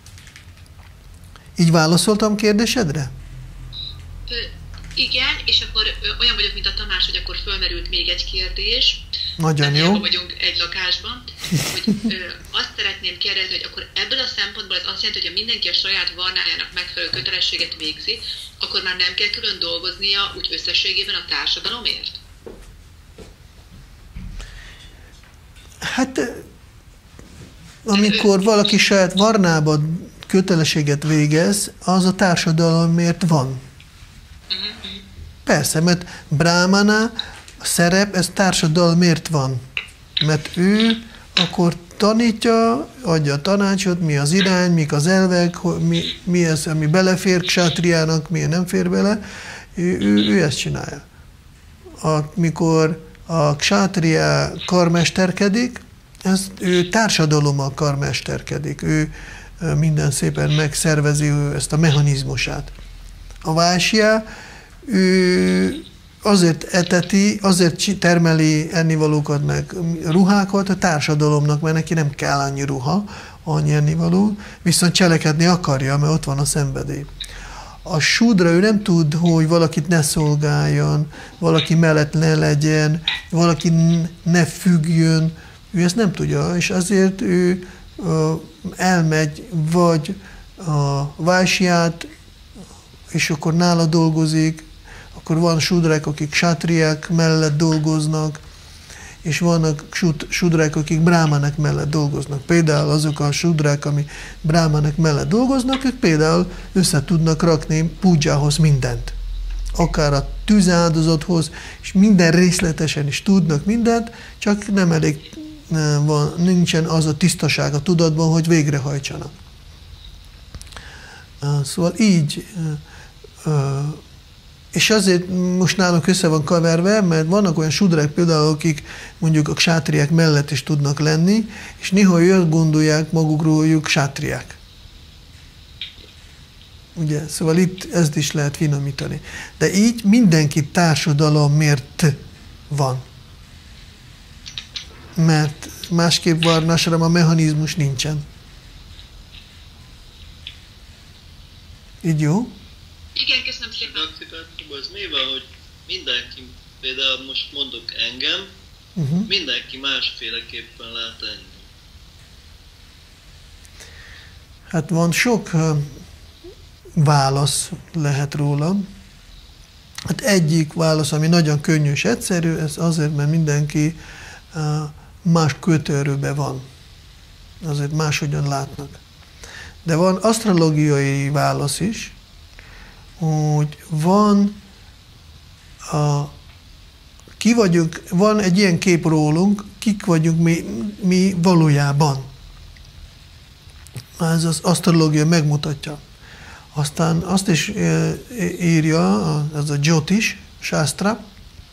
Így válaszoltam kérdésedre? Ö, igen, és akkor ö, olyan vagyok, mint a Tamás, hogy akkor fölmerült még egy kérdés. Nagyon jó. vagyunk egy lakásban, hogy ö, azt szeretném kérdezni, hogy akkor ebből a szempontból ez azt jelenti, hogy ha mindenki a saját varnájának megfelelő kötelességet végzi, akkor már nem kell külön dolgoznia úgy összességében a társadalomért? Hát amikor valaki saját varnában kötelességet végez, az a társadalomért van. Persze, mert Brahmana, a szerep, ez társadalomért van. Mert ő akkor tanítja, adja a tanácsot, mi az irány, mik az elvek, mi, mi az, ami belefér ksátriának, mi nem fér bele. Ő, ő, ő ezt csinálja. Amikor a ksátria karmesterkedik, ez, ő társadalommal karmesterkedik. Ő minden szépen megszervezi ezt a mechanizmusát. A vásja, ő azért eteti, azért termeli ennivalókat, meg ruhákat a társadalomnak, mert neki nem kell annyi ruha, annyi ennivaló, viszont cselekedni akarja, mert ott van a szenvedély. A sudra, ő nem tud, hogy valakit ne szolgáljon, valaki mellett ne legyen, valaki ne függjön, ő ezt nem tudja, és azért ő elmegy, vagy a vásját, és akkor nála dolgozik, akkor van sudrák, akik ksátriák mellett dolgoznak, és vannak sudrák, akik brámanek mellett dolgoznak. Például azok a sudrák, ami brámanek mellett dolgoznak, ők például össze tudnak rakni pudzsához mindent. Akár a tűzáldozathoz, és minden részletesen is tudnak mindent, csak nem elég van, nincsen az a tisztaság a tudatban, hogy végrehajtsanak. Szóval így, és azért most nálunk össze van kaverve, mert vannak olyan sudrák például, akik mondjuk a ksátriák mellett is tudnak lenni, és néha ők gondolják magukról, hogy ők ksátriák. Ugye? Szóval itt ezt is lehet finomítani. De így mindenki társadalomért van. Mert másképp varnásra a mechanizmus nincsen. Így jó? Igen, köszönöm szépen. Az mi van, hogy mindenki, például most mondok engem, uh-huh. mindenki másféleképpen lát engem. Hát van sok uh, válasz lehet róla. Hát egyik válasz, ami nagyon könnyű és egyszerű, ez azért, mert mindenki uh, más kötőerőben van. Azért máshogyan látnak. De van asztrológiai válasz is, hogy van a, ki vagyunk, van egy ilyen kép rólunk, kik vagyunk mi, mi valójában. Ez az asztrológia megmutatja. Aztán azt is írja, ez a Jyotish Shastra.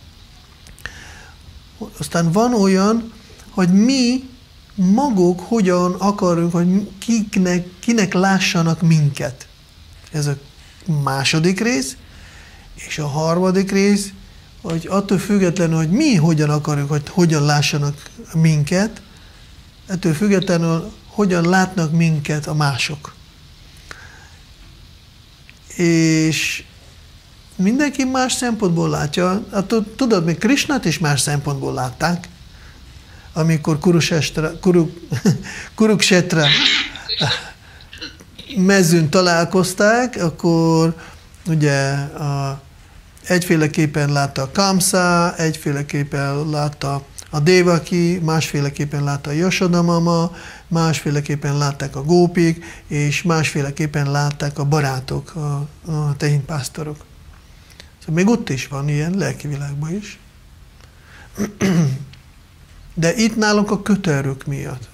Aztán van olyan, hogy mi maguk hogyan akarunk, hogy kiknek, kinek lássanak minket. Ez a második rész, és a harmadik rész, hogy attól függetlenül, hogy mi hogyan akarjuk, hogy hogyan lássanak minket, ettől függetlenül, hogyan látnak minket a mások. És mindenki más szempontból látja. Tudod, még Krisnát is más szempontból látták. Amikor Kuruksetra mezőn találkozták, akkor ugye a, egyféleképpen látta a Kamsa, egyféleképpen látta a Devaki, másféleképpen látta a Yashoda mama, másféleképpen látták a gópik, és másféleképpen látták a barátok, a, a tehénpásztorok. Szóval még ott is van ilyen, lelki világban is. De itt nálunk a kötőerők miatt.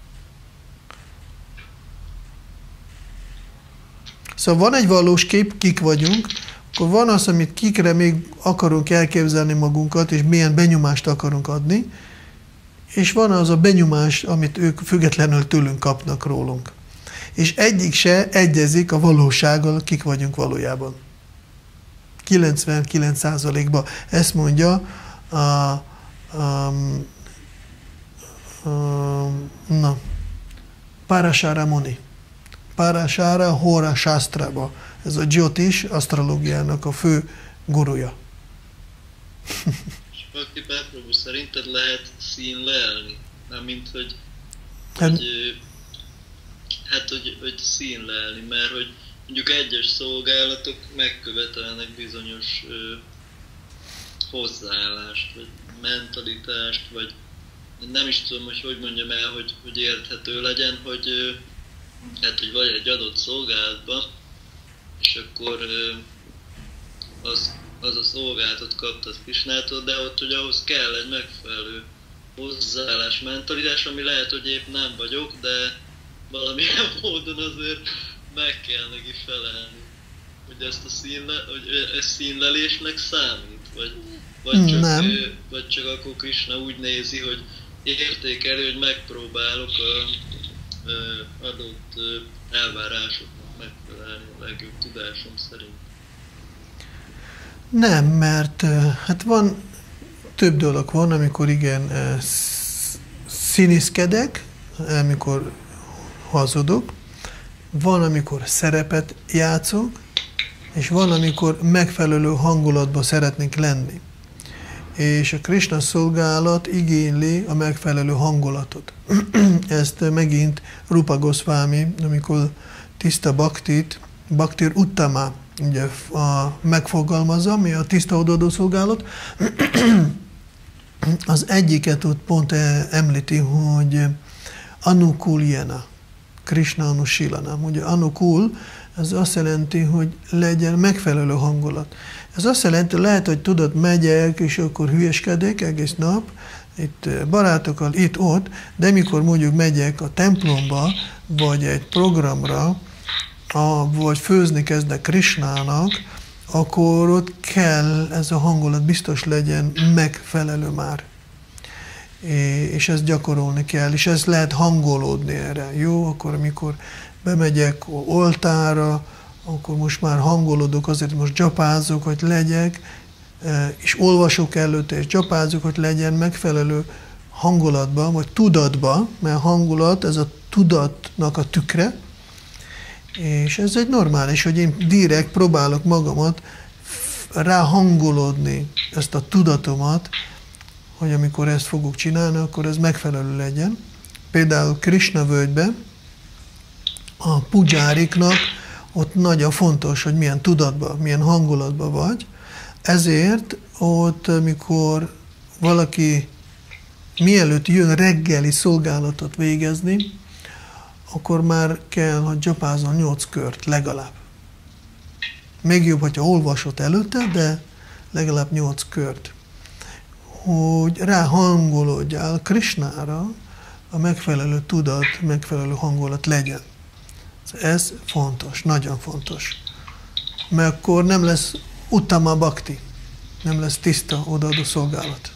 Szóval van egy valós kép, kik vagyunk, akkor van az, amit kikre még akarunk elképzelni magunkat, és milyen benyomást akarunk adni, és van az a benyomás, amit ők függetlenül tőlünk kapnak rólunk. És egyik se egyezik a valósággal, kik vagyunk valójában. kilencvenkilenc százalékban ezt mondja a, a, a, na, Parashara Muni. Parashara Hora Shastraba. Ez a Jyotish asztrológiának a fő gurúja. És Bhakti Prabhu, szerinted lehet színlelni? Nem, mint hogy, hát, hogy, hát, hogy, hogy színlelni, mert hogy mondjuk egyes szolgálatok megkövetelnek bizonyos ö, hozzáállást, vagy mentalitást, vagy nem is tudom, hogy hogy mondjam el, hogy, hogy érthető legyen, hogy hát, hogy vagy egy adott szolgálatba, és akkor az, az a szolgálatot kaptad Krisnától, de ott hogy ahhoz kell egy megfelelő hozzáállás, mentalitás, ami lehet, hogy épp nem vagyok, de valamilyen módon azért meg kell neki felelni. Hogy ezt a színle, hogy ez színlelésnek számít, vagy, vagy, csak, nem. vagy csak akkor Krishna úgy nézi, hogy értékelő, hogy megpróbálok a, a adott elvárásoknak megfelelni a legjobb tudásom szerint. Nem, mert hát van, több dolog van, amikor igen színiszkedek, amikor hazudok, van, amikor szerepet játszok, és van, amikor megfelelő hangulatban szeretnék lenni. És a Krishna szolgálat igényli a megfelelő hangulatot. Ezt megint Rupa Goswami, amikor tiszta bhaktit, bhaktir uttama, ugye a, megfogalmazza, mi a tiszta odaadó szolgálat, az egyiket ott pont említi, hogy anukuljana, Krishna anusilana. Ugye anukul, ez azt jelenti, hogy legyen megfelelő hangulat. Ez azt jelenti, lehet, hogy tudod, megyek, és akkor hülyeskedek egész nap, itt barátokkal, itt-ott, de mikor mondjuk megyek a templomba, vagy egy programra, a, vagy főzni kezdek Krishnának, akkor ott kell ez a hangulat biztos legyen megfelelő már. És ezt gyakorolni kell, és ezt lehet hangolódni erre. Jó, akkor amikor bemegyek oltára, akkor most már hangolódok, azért most dzsapázok, hogy legyek, és olvasok előtte, és dzsapázok, hogy legyen megfelelő hangulatban, vagy tudatban, mert hangulat, ez a tudatnak a tükre, és ez egy normális, hogy én direkt próbálok magamat ráhangolódni, ezt a tudatomat, hogy amikor ezt fogok csinálni, akkor ez megfelelő legyen. Például Krishna völgyben a pudzsáriknak ott nagyon fontos, hogy milyen tudatban, milyen hangulatban vagy. Ezért ott, amikor valaki mielőtt jön reggeli szolgálatot végezni, akkor már kell, hogy dzsapázzon nyolc kört legalább. Még jobb, hogyha olvasott előtte, de legalább nyolc kört. Hogy ráhangolódjál Krishnára, a megfelelő tudat, megfelelő hangulat legyen. Ez fontos, nagyon fontos. Mert akkor nem lesz uttama bhakti, nem lesz tiszta odaadó szolgálat.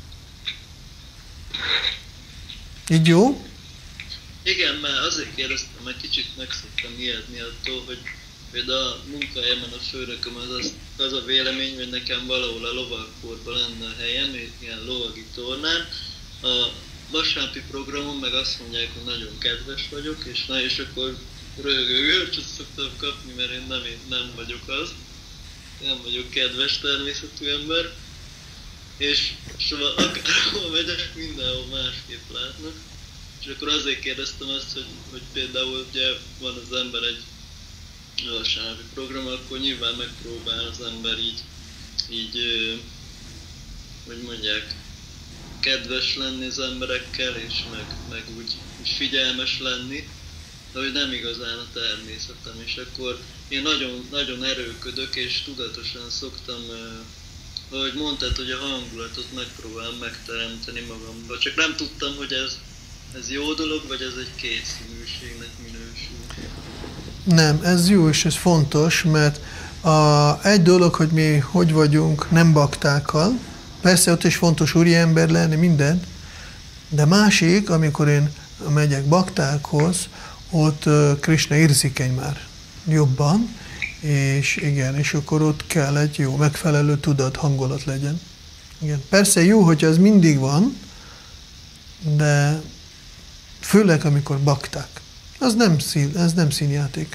Így jó? Igen, mert azért kérdeztem, mert kicsit meg szoktam ijedni attól, hogy például a munkahelyemen a főnököm az, az, az a vélemény, hogy nekem valahol a lovagkorban lenne a helyem, ilyen lovagi tornán. A vasárnapi programon meg azt mondják, hogy nagyon kedves vagyok, és, na, és akkor röhögő görcsöt szoktam kapni, mert én nem, én nem vagyok az. Nem vagyok kedves természetű ember. És soha akárhol megyek, mindenhol másképp látnak. És akkor azért kérdeztem azt, hogy, hogy például ugye van az ember egy vasárnapi program, akkor nyilván megpróbál az ember így, így hogy mondják, kedves lenni az emberekkel, és meg, meg úgy, úgy figyelmes lenni, de hogy nem igazán a természetem. És akkor én nagyon, nagyon erőködök, és tudatosan szoktam, ahogy mondtad, hogy a hangulatot megpróbálom megteremteni magamban. Csak nem tudtam, hogy ez Ez jó dolog, vagy ez egy kétszínűségnek minősül? Nem, ez jó és ez fontos, mert a, egy dolog, hogy mi hogy vagyunk nem baktákkal, persze ott is fontos úriember lenni, mindent, de másik, amikor én megyek baktákhoz, ott uh, Krishna érzékeny már jobban, és igen, és akkor ott kell egy jó, megfelelő tudat, hangulat legyen. Igen. Persze jó, hogy ez mindig van, de főleg, amikor bakták. Az nem, szín, ez nem színjáték.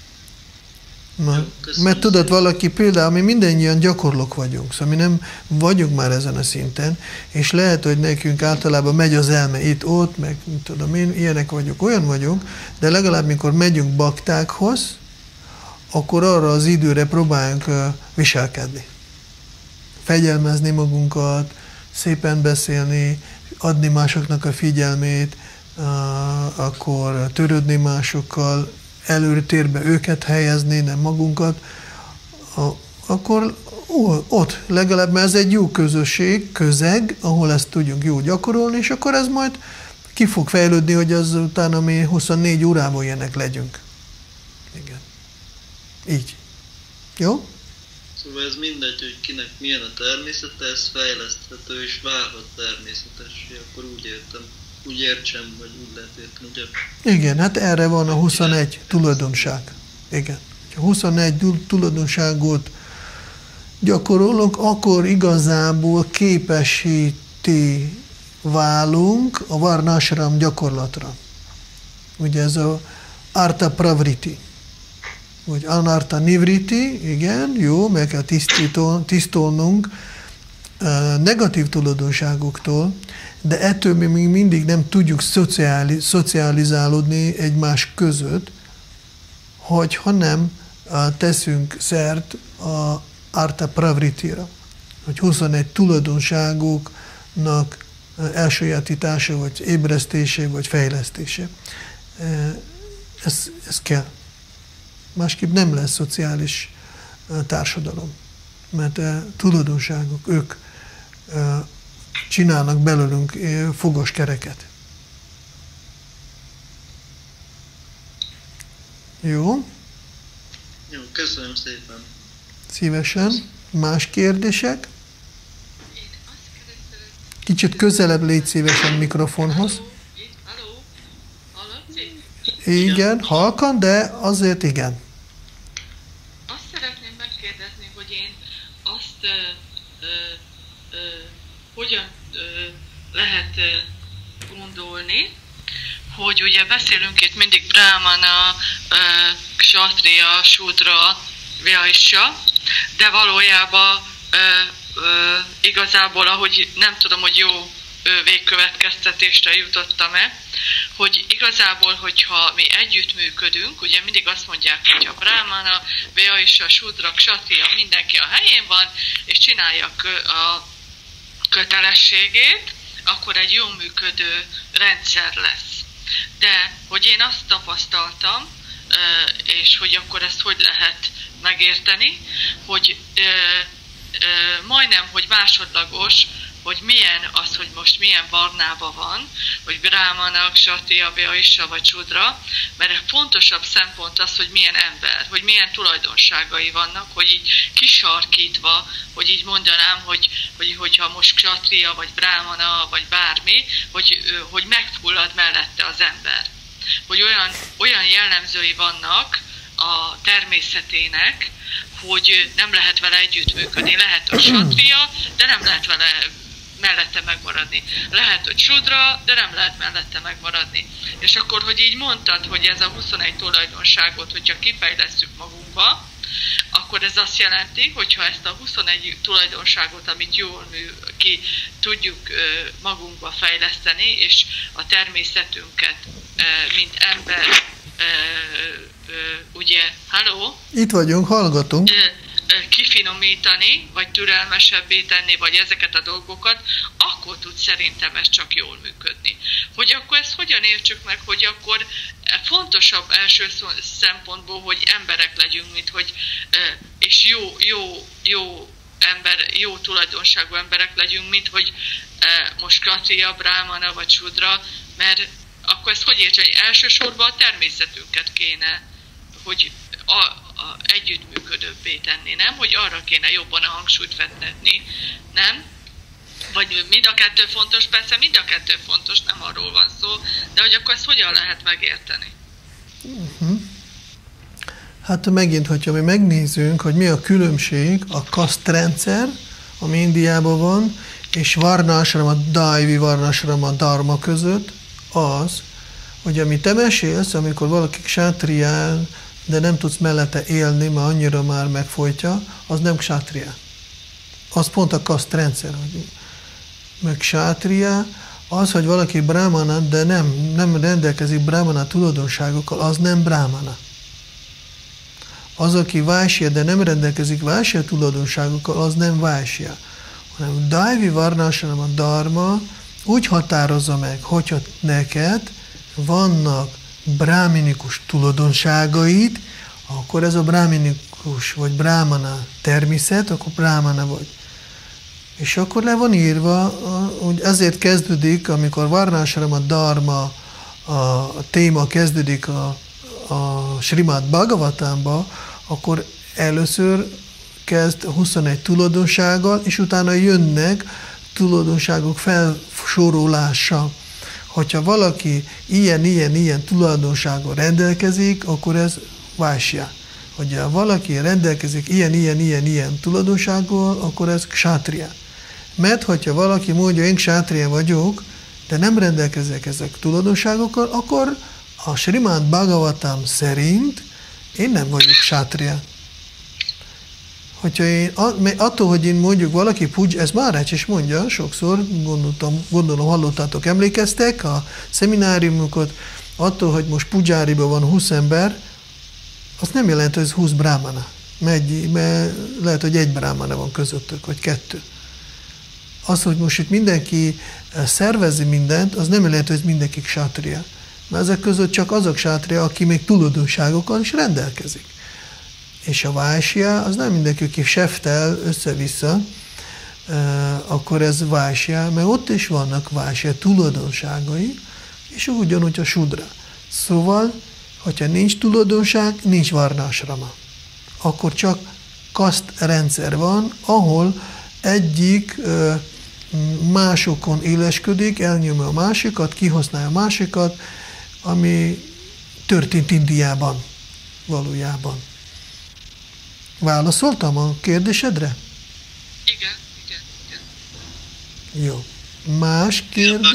Mert, mert tudod, valaki például, mi mindannyian gyakorlók vagyunk, szóval mi nem vagyunk már ezen a szinten, és lehet, hogy nekünk általában megy az elme itt-ott, meg tudom én, ilyenek vagyunk, olyan vagyunk, de legalább mikor megyünk baktákhoz, akkor arra az időre próbáljunk viselkedni. Fegyelmezni magunkat, szépen beszélni, adni másoknak a figyelmét, akkor törődni másokkal, előtérbe őket helyezni, nem magunkat, akkor ó, ott legalább, mert ez egy jó közösség, közeg, ahol ezt tudjunk jó gyakorolni, és akkor ez majd ki fog fejlődni, hogy az utána mi huszonnégy órában ilyenek legyünk. Igen. Így. Jó? Szóval ez mindegy, hogy kinek milyen a természete, ez fejleszthető és válhat természetessé, akkor úgy értem. Úgy értsem, vagy úgy lehet érteni, ugye? Igen, hát erre van a huszonegy tulajdonság. Igen. Ha huszonegy tulajdonságot gyakorolunk, akkor igazából képesíti válunk a varnásram gyakorlatra. Ugye ez a arta pravriti, vagy anarta nivriti, igen, jó, meg kell tisztolnunk negatív tulajdonságoktól, de ettől mi még mindig nem tudjuk szociális, szocializálódni egymás között, hogyha nem teszünk szert a arta pravritira, hogy huszonegy tulajdonságoknak elsajátítása, vagy ébresztése, vagy fejlesztése. Ez, ez kell. Másképp nem lesz szociális társadalom, mert a tulajdonságok, ők csinálnak belőlünk fogos kereket. Jó? Jó, köszönöm szépen. Szívesen. Más kérdések? Kicsit közelebb légy szívesen mikrofonhoz. Igen, halkan, de azért igen. Azt szeretném megkérdezni, hogy én azt ö, ö, ö, hogyan ö, lehet ö, gondolni, hogy ugye beszélünk itt mindig Brahmana, Kshatriya, Shudra, Vaishya, de valójában ö, ö, igazából, ahogy nem tudom, hogy jó végkövetkeztetésre jutottam-e, hogy igazából, hogyha mi együttműködünk, ugye mindig azt mondják, hogy a Brahmana, Vaishya, Shudra, Kshatriya, mindenki a helyén van, és csinálja a kötelességét, akkor egy jól működő rendszer lesz. De hogy én azt tapasztaltam, és hogy akkor ezt hogy lehet megérteni, hogy majdnem, hogy másodlagos, hogy milyen az, hogy most milyen varnában van, hogy Brahmana, Kshatriya, Vaishya vagy Shudra, mert fontosabb szempont az, hogy milyen ember, hogy milyen tulajdonságai vannak, hogy így kisarkítva, hogy így mondanám, hogy, hogy hogyha most Kshatriya vagy Brahmana vagy bármi, hogy, hogy megfullad mellette az ember. Hogy olyan, olyan jellemzői vannak a természetének, hogy nem lehet vele együttműködni. Lehet, hogy Kshatriya, de nem lehet vele mellette megmaradni. Lehet, hogy Shudra, de nem lehet mellette megmaradni. És akkor, hogy így mondtad, hogy ez a huszonegy tulajdonságot, hogyha kifejlesszük magunkba, akkor ez azt jelenti, hogyha ezt a huszonegy tulajdonságot, amit jól mű, ki tudjuk magunkba fejleszteni, és a természetünket, mint ember, ugye, halló? Itt vagyunk, hallgatunk. Kifinomítani, vagy türelmesebbé tenni, vagy ezeket a dolgokat, akkor tud szerintem ez csak jól működni. Hogy akkor ezt hogyan értsük meg, hogy akkor fontosabb első szempontból, hogy emberek legyünk, mint hogy, és jó, jó, jó ember, jó tulajdonságú emberek legyünk, mint hogy most Kshatriya, Brahmana vagy Shudra, mert akkor ezt hogy értsük, hogy elsősorban a természetünket kéne, hogy a, a együttműködőbbé tenni, nem? Hogy arra kéne jobban a hangsúlyt fektetni, nem? Vagy mind a kettő fontos, persze mind a kettő fontos, nem arról van szó, de hogy akkor ezt hogyan lehet megérteni? Uh-huh. Hát megint, hogyha mi megnézzünk, hogy mi a különbség a kasztrendszer, ami Indiában van, és varnásrama, daivi varnásrama, dharma között, az, hogy amit te mesélsz, amikor valaki kshatriyán, de nem tudsz mellette élni, mert annyira már megfojtja, az nem kshatriya. Az pont a kasztrendszer. Meg kshatriya, az, hogy valaki brahmana, de nem, nem rendelkezik brahmana tulajdonságokkal, az nem brahmana. Az, aki vaishya, de nem rendelkezik vaishya tulajdonságokkal, az nem vaishya. Hanem daivi varnásrama dharma, úgy határozza meg, hogyha neked vannak bráminikus tulajdonságait, akkor ez a bráminikus vagy brámana természet, akkor brámana vagy. És akkor le van írva, hogy ezért kezdődik, amikor varnásrama, dharma, a téma kezdődik a, a Srimad Bhagavatamba, akkor először kezd huszonegy tulajdonsággal, és utána jönnek tulajdonságok felsorolása. Hogyha valaki ilyen, ilyen, ilyen tulajdonsággal rendelkezik, akkor ez vásja. Hogyha valaki rendelkezik ilyen, ilyen, ilyen, ilyen tulajdonsággal, akkor ez kshatriya. Mert hogyha valaki mondja, én kshatriya vagyok, de nem rendelkezek ezek tulajdonságokkal, akkor a Srimad Bhagavatam szerint én nem vagyok kshatriya. Hogyha én, attól, hogy én mondjuk valaki puj, ez Maharaj is mondja, sokszor, gondoltam, gondolom hallottátok, emlékeztek a szemináriumokat, attól, hogy most pujáriban van húsz ember, az nem jelenti, hogy ez húsz brahmana. Mert, mert lehet, hogy egy brahmana van közöttük, vagy kettő. Az, hogy most itt mindenki szervezi mindent, az nem jelenti, hogy mindenki kshatriya. Mert ezek között csak azok kshatriya, aki még tulajdonságokkal is rendelkezik. És a vásja, az nem mindenki, aki seftel össze-vissza, akkor ez vásja, mert ott is vannak vásja tulajdonságai, és ugyanúgy a sudra. Szóval, hogyha nincs tulajdonság, nincs varnásrama. Akkor csak kaszt rendszer van, ahol egyik másokon élesködik, elnyomja a másikat, kihasználja a másikat, ami történt Indiában valójában. Válaszoltam a kérdésedre? Igen, igen, igen. Jó. Más kérdés?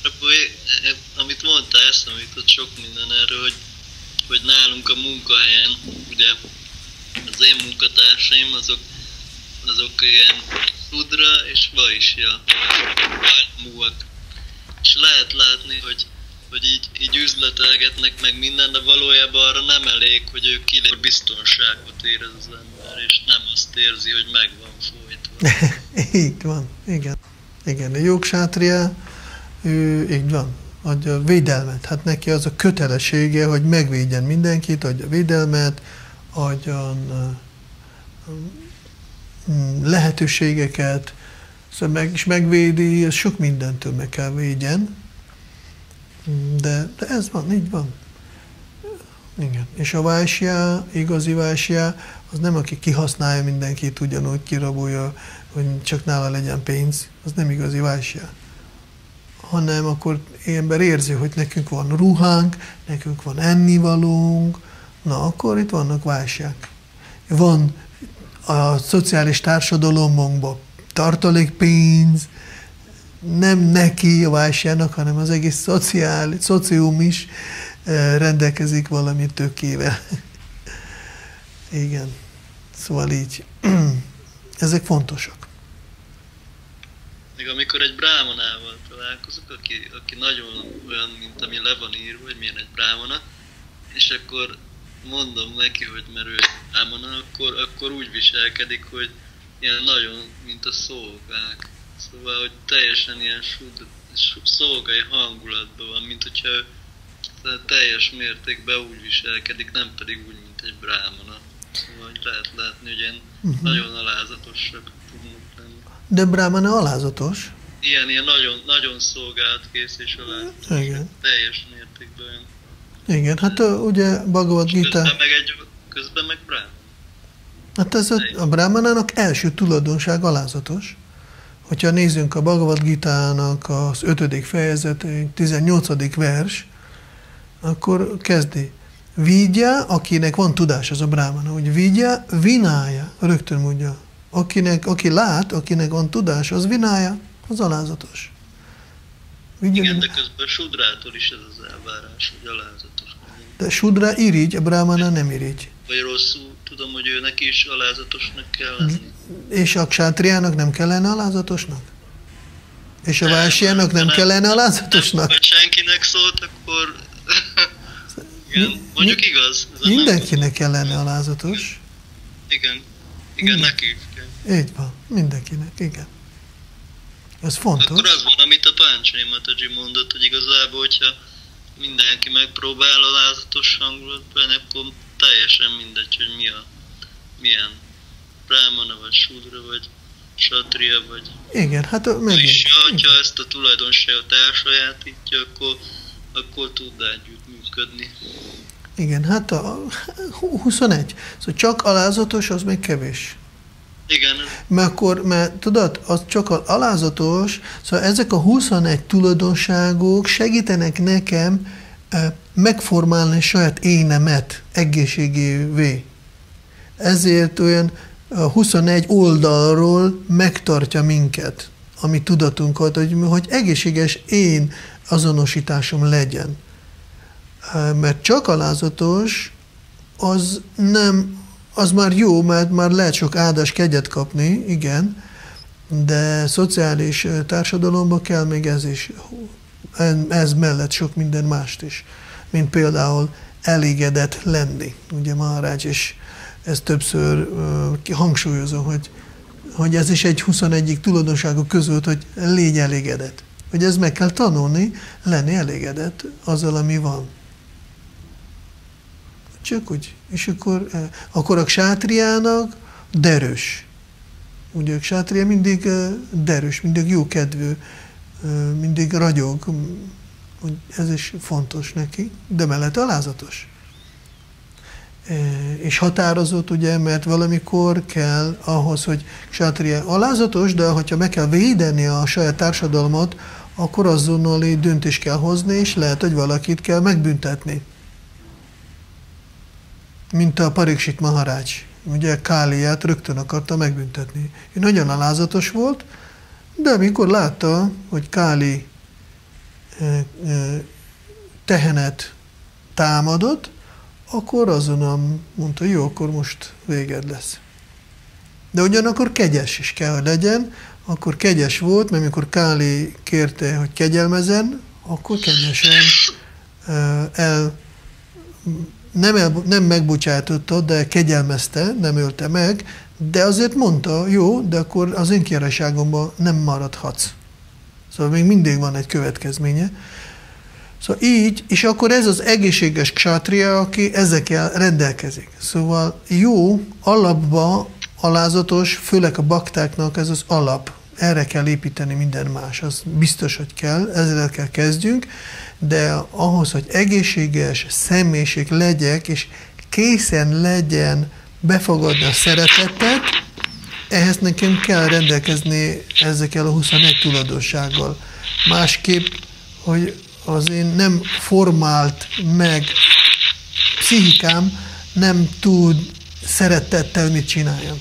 Amit mondtál, eszembe jutott sok minden erről, hogy, hogy nálunk a munkahelyen, ugye az én munkatársaim, azok, azok ilyen Shudra és Vaishya, múak. És lehet látni, hogy, hogy így, így üzletelgetnek meg minden, de valójában arra nem elég, hogy ő kilép, biztonságot érez az ember, és nem azt érzi, hogy meg van folytva. Így van, igen. Igen, a jogsátriá, ő így van, adja védelmet. Hát neki az a kötelessége, hogy megvédjen mindenkit, adja védelmet, adjon lehetőségeket, szóval meg is megvédi, ez sok mindentől meg kell védjen. De, de ez van, így van. Igen. És a vásja, igazi vásja, az nem aki kihasználja mindenkit, ugyanúgy kirabolja, hogy csak nála legyen pénz, az nem igazi vásja. Hanem akkor ember érzi, hogy nekünk van ruhánk, nekünk van ennivalónk, na akkor itt vannak vásják. Van a szociális társadalomban tartalékpénz, nem neki a vásjának, hanem az egész szociális, szocium is rendelkezik valami tökével. Igen. Szóval így. Ezek fontosak. Még amikor egy brámanával találkozok, aki, aki nagyon olyan, mint ami le van írva, hogy milyen egy brámana, és akkor mondom neki, hogy mert ő egy brámana, akkor, akkor úgy viselkedik, hogy ilyen nagyon, mint a szolgák. Szóval, hogy teljesen ilyen szolgai hangulatban van, mint hogyha ő teljes mértékben úgy viselkedik, nem pedig úgy, mint egy brámana. Szóval lehet látni, hogy ilyen uh-huh. nagyon alázatosak tudnak lenni. De brámana alázatos? Ilyen, ilyen nagyon, nagyon szolgálatkész és alázatos. Igen. Teljes mértékben. Igen, hát ugye Bhagavad Gita... Közben meg, egy, közben meg brámana. Hát ez a, a brámanának első tulajdonság alázatos. Hogyha nézzünk a Bhagavad Gita-nak az ötödik fejezet, tizennyolcadik vers, akkor kezdi. Vidya, akinek van tudás, az a brámana, hogy vidya, vinája, rögtön mondja. Akinek, aki lát, akinek van tudás, az vinája, az alázatos. Vigye, igen, de közben Sudrától is ez az elvárás, hogy alázatos. De Sudra irigy, a brámana nem irigy. Vagy rosszul tudom, hogy ő neki is alázatosnak kell lenni. És a kshátriának nem kellene alázatosnak? És a vásjának nem, nem kellene alázatosnak? Ha senkinek szólt, akkor... igen, mondjuk igaz. Mindenkinek kellene alázatos. Igen, igen, neki is kell. Így van, mindenkinek, igen. Ez fontos. Akkor az van, amit a Páncsai Mataji mondott, hogy igazából, hogyha mindenki megpróbál alázatos hangulatban, akkor teljesen mindegy, hogy mi a, milyen brahmana, vagy shudra, vagy satria, vagy... Igen, hát megint. És ha ezt a tulajdonságot elsajátítja, akkor, akkor tud együtt működni. Igen, hát a huszonegy. Szóval csak alázatos, az még kevés. Igen. Mert akkor, mert tudod, az csak az alázatos, szóval ezek a huszonegy tulajdonságok segítenek nekem eh, megformálni saját énemet egészségévé. Ezért olyan huszonegy oldalról megtartja minket, a mi tudatunkat, hogy, hogy egészséges én azonosításom legyen. Mert csak alázatos, az nem, az már jó, mert már lehet sok áldás kegyet kapni, igen, de szociális társadalomban kell még ez is, ez mellett sok minden mást is, mint például elégedett lenni. Ugye Maharaj is ezt többször uh, hangsúlyozom, hogy, hogy ez is egy huszonegyik tulajdonságok között, hogy légy elégedett. Hogy ez meg kell tanulni, lenni elégedett azzal, ami van. Csak úgy. És akkor, akkor a kshátriának derős. Ugye a ksátria mindig derős, mindig jókedvű, mindig ragyog. Ez is fontos neki, de mellett alázatos. És határozott, ugye, mert valamikor kell ahhoz, hogy ksátria alázatos, de hogyha meg kell védeni a saját társadalmat, akkor azonnali döntést kell hozni, és lehet, hogy valakit kell megbüntetni. Mint a Pariksit Maharaj. Ugye Káliát rögtön akarta megbüntetni. Ő nagyon alázatos volt, de amikor látta, hogy Káli tehenet támadott, akkor azonnal mondta, jó, akkor most véged lesz. De ugyanakkor kegyes is kell, hogy legyen, akkor kegyes volt, mert amikor Káli kérte, hogy kegyelmezen, akkor kegyesen el, nem, el, nem megbocsátotta, de kegyelmezte, nem ölte meg, de azért mondta, jó, de akkor az én királyságomban nem maradhatsz. Szóval még mindig van egy következménye. Szóval így, és akkor ez az egészséges ksátria, aki ezekkel rendelkezik. Szóval jó, alapba alázatos, főleg a baktáknak ez az alap. Erre kell építeni minden más. Az biztos, hogy kell, ezzel kell kezdjünk, de ahhoz, hogy egészséges személyiség legyek, és készen legyen befogadni a szeretetet, ehhez nekem kell rendelkezni ezekkel a huszonegy tulajdonsággal. Másképp, hogy az én nem formált meg pszichikám nem tud szeretettel mit csináljam.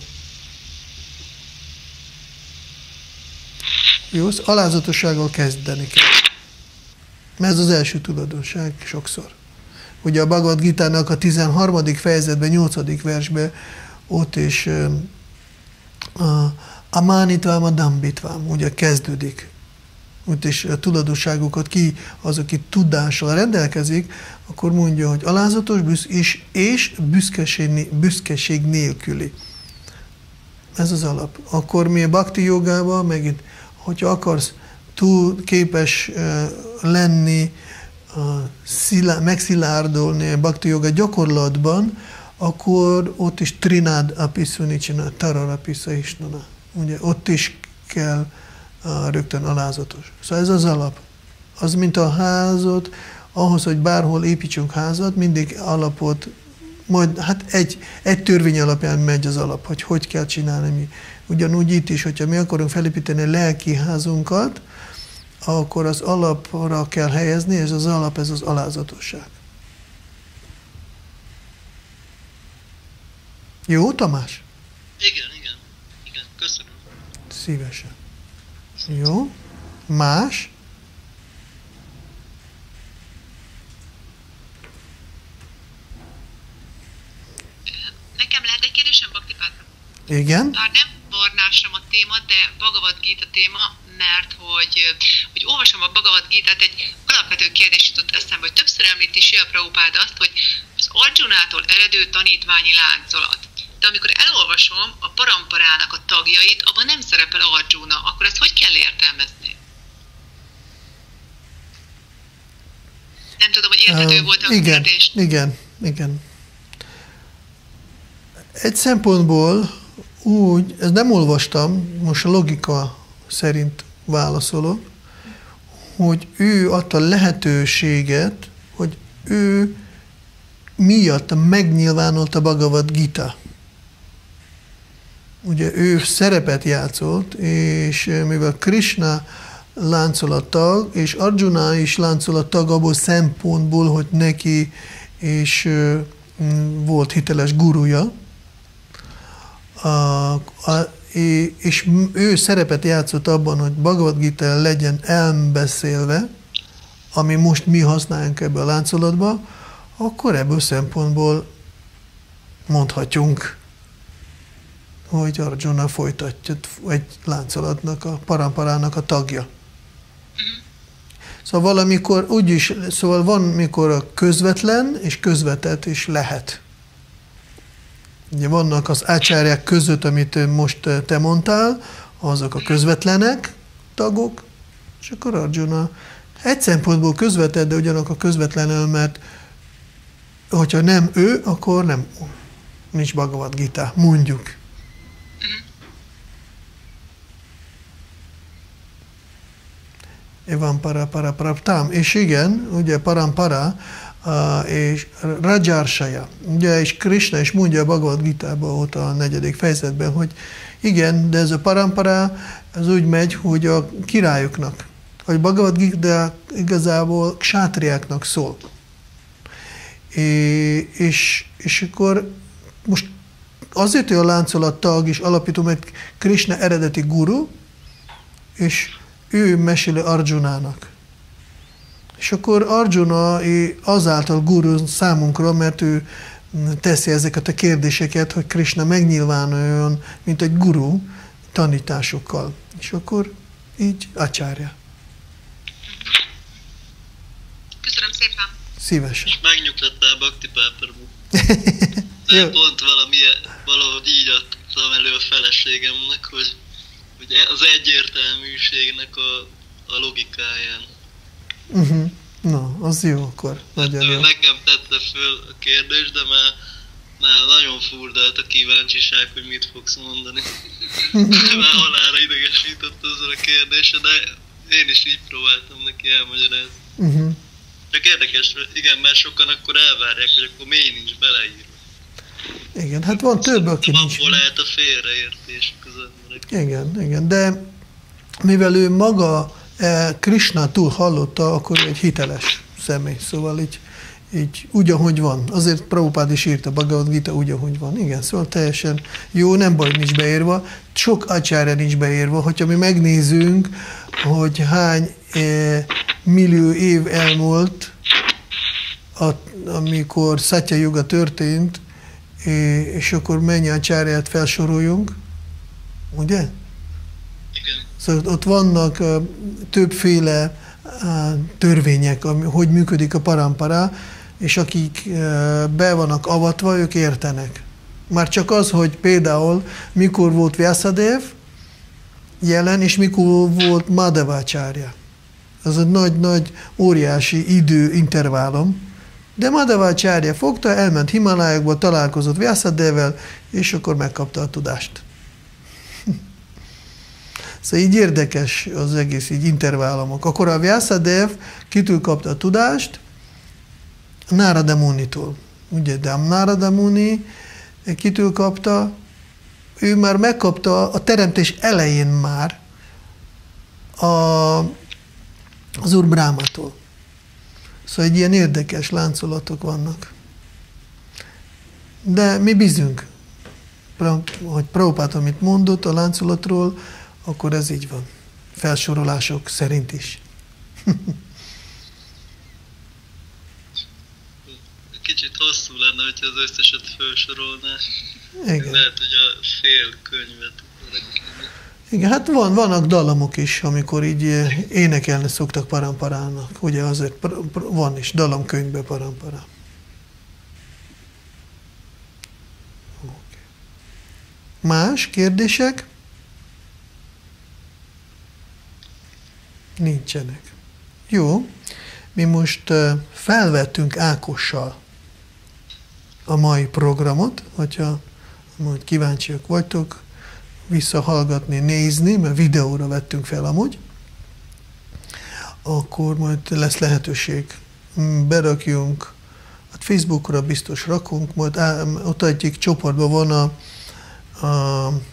Jó, az alázatossággal kezdeni kell. Mert ez az első tulajdonság sokszor. Ugye a Bhagavad Gita-nak a tizenharmadik fejezetben, nyolcadik versben ott is a amánitvam, a dambitvam, ugye kezdődik. Ott is a tulajdonságokat ki, az, aki tudással rendelkezik, akkor mondja, hogy alázatos büsz, és, és büszkeség, büszkeség nélküli. Ez az alap. Akkor mi a bhakti jogában megint, hogyha akarsz túl képes lenni, megszilárdolni a bhakti joga gyakorlatban, akkor ott is trinád apiszunicsina, tararapisza isnana. Ugye ott is kell rögtön alázatos. Szóval ez az alap. Az, mint a házat, ahhoz, hogy bárhol építsünk házat, mindig alapot, majd hát egy, egy törvény alapján megy az alap, hogy hogy kell csinálni mi. Ugyanúgy itt is, hogyha mi akarunk felépíteni a lelki házunkat, akkor az alapra kell helyezni, és az alap, ez az alázatosság. Jó, Tamás? Igen, igen. Igen, köszönöm. Szívesen. Jó. Más? Nekem lehet egy kérdésem, Bhaktipád? Igen. Bár nem varnásram a téma, de Bhagavad Gita téma, mert hogy, hogy olvasom a Bhagavad Gitát, egy alapvető kérdés jutott eszembe, hogy többször említi Srila Prabhupád azt, hogy az Arjunától eredő tanítványi láncolat. de amikor elolvasom a paramparának a tagjait, abban nem szerepel Arjuna, akkor ezt hogy kell értelmezni? Nem tudom, hogy érthető uh, volt a igen, kérdés. Igen, igen. Egy szempontból úgy, ezt nem olvastam, most a logika szerint válaszolok, hogy ő adta lehetőséget, hogy ő miatt megnyilvánult a Bhagavad Gita. Ugye ő szerepet játszott, és mivel Krishna láncolattag, és Arjuna is láncolattag abból szempontból, hogy neki is volt hiteles guruja, a, a, és ő szerepet játszott abban, hogy Bhagavad Gita legyen elbeszélve, ami most mi használjunk ebbe a láncolatba, akkor ebből szempontból mondhatjunk, hogy Arjuna folytatja egy láncolatnak, a paramparának a tagja. Szóval valamikor úgyis, szóval van, mikor a közvetlen és közvetett is lehet. Ugye vannak az ácsárják között, amit most te mondtál, azok a közvetlenek, tagok, és akkor Arjuna egy szempontból közvetett, de ugyanakkor közvetlenül, mert hogyha nem ő, akkor nem, nincs Bhagavad Gita, mondjuk. Evan para para praptam. És igen, ugye parampara uh, és Rajarshaya. Ugye, és Krishna is mondja a Bhagavad Gitában ott a negyedik fejezetben, hogy igen, de ez a parampara az úgy megy, hogy a királyoknak, hogy Bhagavad Gita igazából ksátriáknak szól. É, és, és akkor most azért, hogy a láncolat tag és alapító, mert Krishna eredeti guru, és ő meséli Arjunának. És akkor Arjuna azáltal guru számunkra, mert ő teszi ezeket a kérdéseket, hogy Krishna megnyilvánuljon, mint egy guru tanításokkal. És akkor így acsárja. Köszönöm szépen. Szívesen. És megnyugtattál Bhakti Páparbu. Pont valami, valahogy így adtam elő a feleségemnek, hogy hogy az egyértelműségnek a, a logikáján. Uh-huh. Na, az jó akkor. Nagyon jó. Nekem tette föl a kérdést, de már, már nagyon furdalt a kíváncsiság, hogy mit fogsz mondani. Már halálra idegesített ezzel a kérdéssel, de én is így próbáltam neki elmagyarázni. Uh-huh. Csak érdekes, igen, mert sokan akkor elvárják, hogy akkor miért nincs beleírva. Igen, hát van több, aki nincs. Abból lehet a félreértés között. Igen, igen, de mivel ő maga eh, Krishna túl hallotta, akkor egy hiteles személy, szóval így, így úgy, ahogy van. Azért Prabhupád is írta Bhagavad Gita úgy, ahogy van. Igen, szóval teljesen jó, nem baj, nincs beírva. Sok acsárja nincs beírva, hogyha mi megnézünk, hogy hány eh, millió év elmúlt, a, amikor Satya Yuga történt, eh, és akkor mennyi acsárját felsoroljunk, ugye? Igen. Szóval ott vannak uh, többféle uh, törvények, ami, hogy működik a parampara, és akik uh, be vannak avatva, ők értenek. Már csak az, hogy például mikor volt Vyasadev jelen, és mikor volt Madhavacsárya. Az egy nagy-nagy, óriási időintervallum. De Madhavacsárya fogta, elment Himalájákba, találkozott Vyasadevvel, és akkor megkapta a tudást. Szóval így érdekes az egész, így intervallumok. Akkor a Vyasadev kitől kapta a tudást? Narada Munitól. Ugye, de a Narada Muni kitől kapta? Ő már megkapta a teremtés elején már a, az Úr Brahmától. Szóval egy ilyen érdekes láncolatok vannak. De mi bízunk, hogy Prabhupád, amit mondott a láncolatról, akkor ez így van. Felsorolások szerint is. Kicsit hosszú lenne, hogyha az összeset felsorolná. Igen. Lehet, hogy a fél könyvet. Igen, hát van, vannak dallamok is, amikor így énekelni szoktak paramparának. Ugye azért van is dallamkönyvben parampara. Okay. Más kérdések? Nincsenek. Jó, mi most felvettünk Ákossal a mai programot, hogyha majd kíváncsiak vagytok visszahallgatni, nézni, mert videóra vettünk fel amúgy, akkor majd lesz lehetőség. Berakjunk, hát Facebookra biztos rakunk, majd á, ott egyik csoportban van a, a, a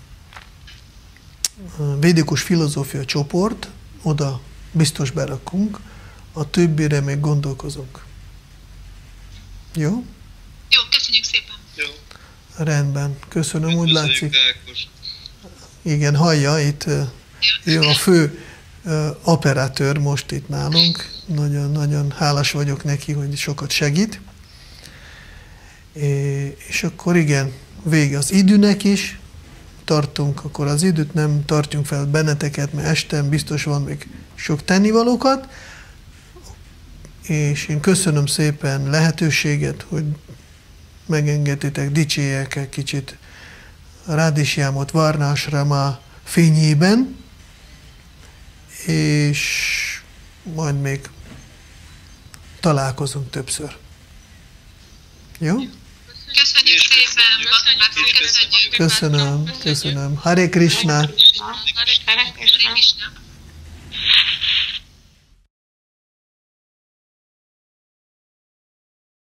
védikus filozófia csoport, oda biztos berakunk, a többire még gondolkozunk. Jó? Jó, köszönjük szépen. Jó. Rendben, köszönöm, úgy látszik. Ákos. Igen, hallja, itt ő a fő operatőr most itt nálunk. Nagyon-nagyon hálás vagyok neki, hogy sokat segít. És akkor igen, vége az időnek is. Tartunk, akkor az időt nem tartjunk fel benneteket, mert este biztos van még sok tennivalókat. És én köszönöm szépen lehetőséget, hogy megengedtétek, dicsérjek egy kicsit Radhishyamot Varnasrama fényében, és majd még találkozunk többször. Jó? Köszönjük szépen, köszönjük. Köszönöm, köszönöm. Hare Krishna! Hare Krishna.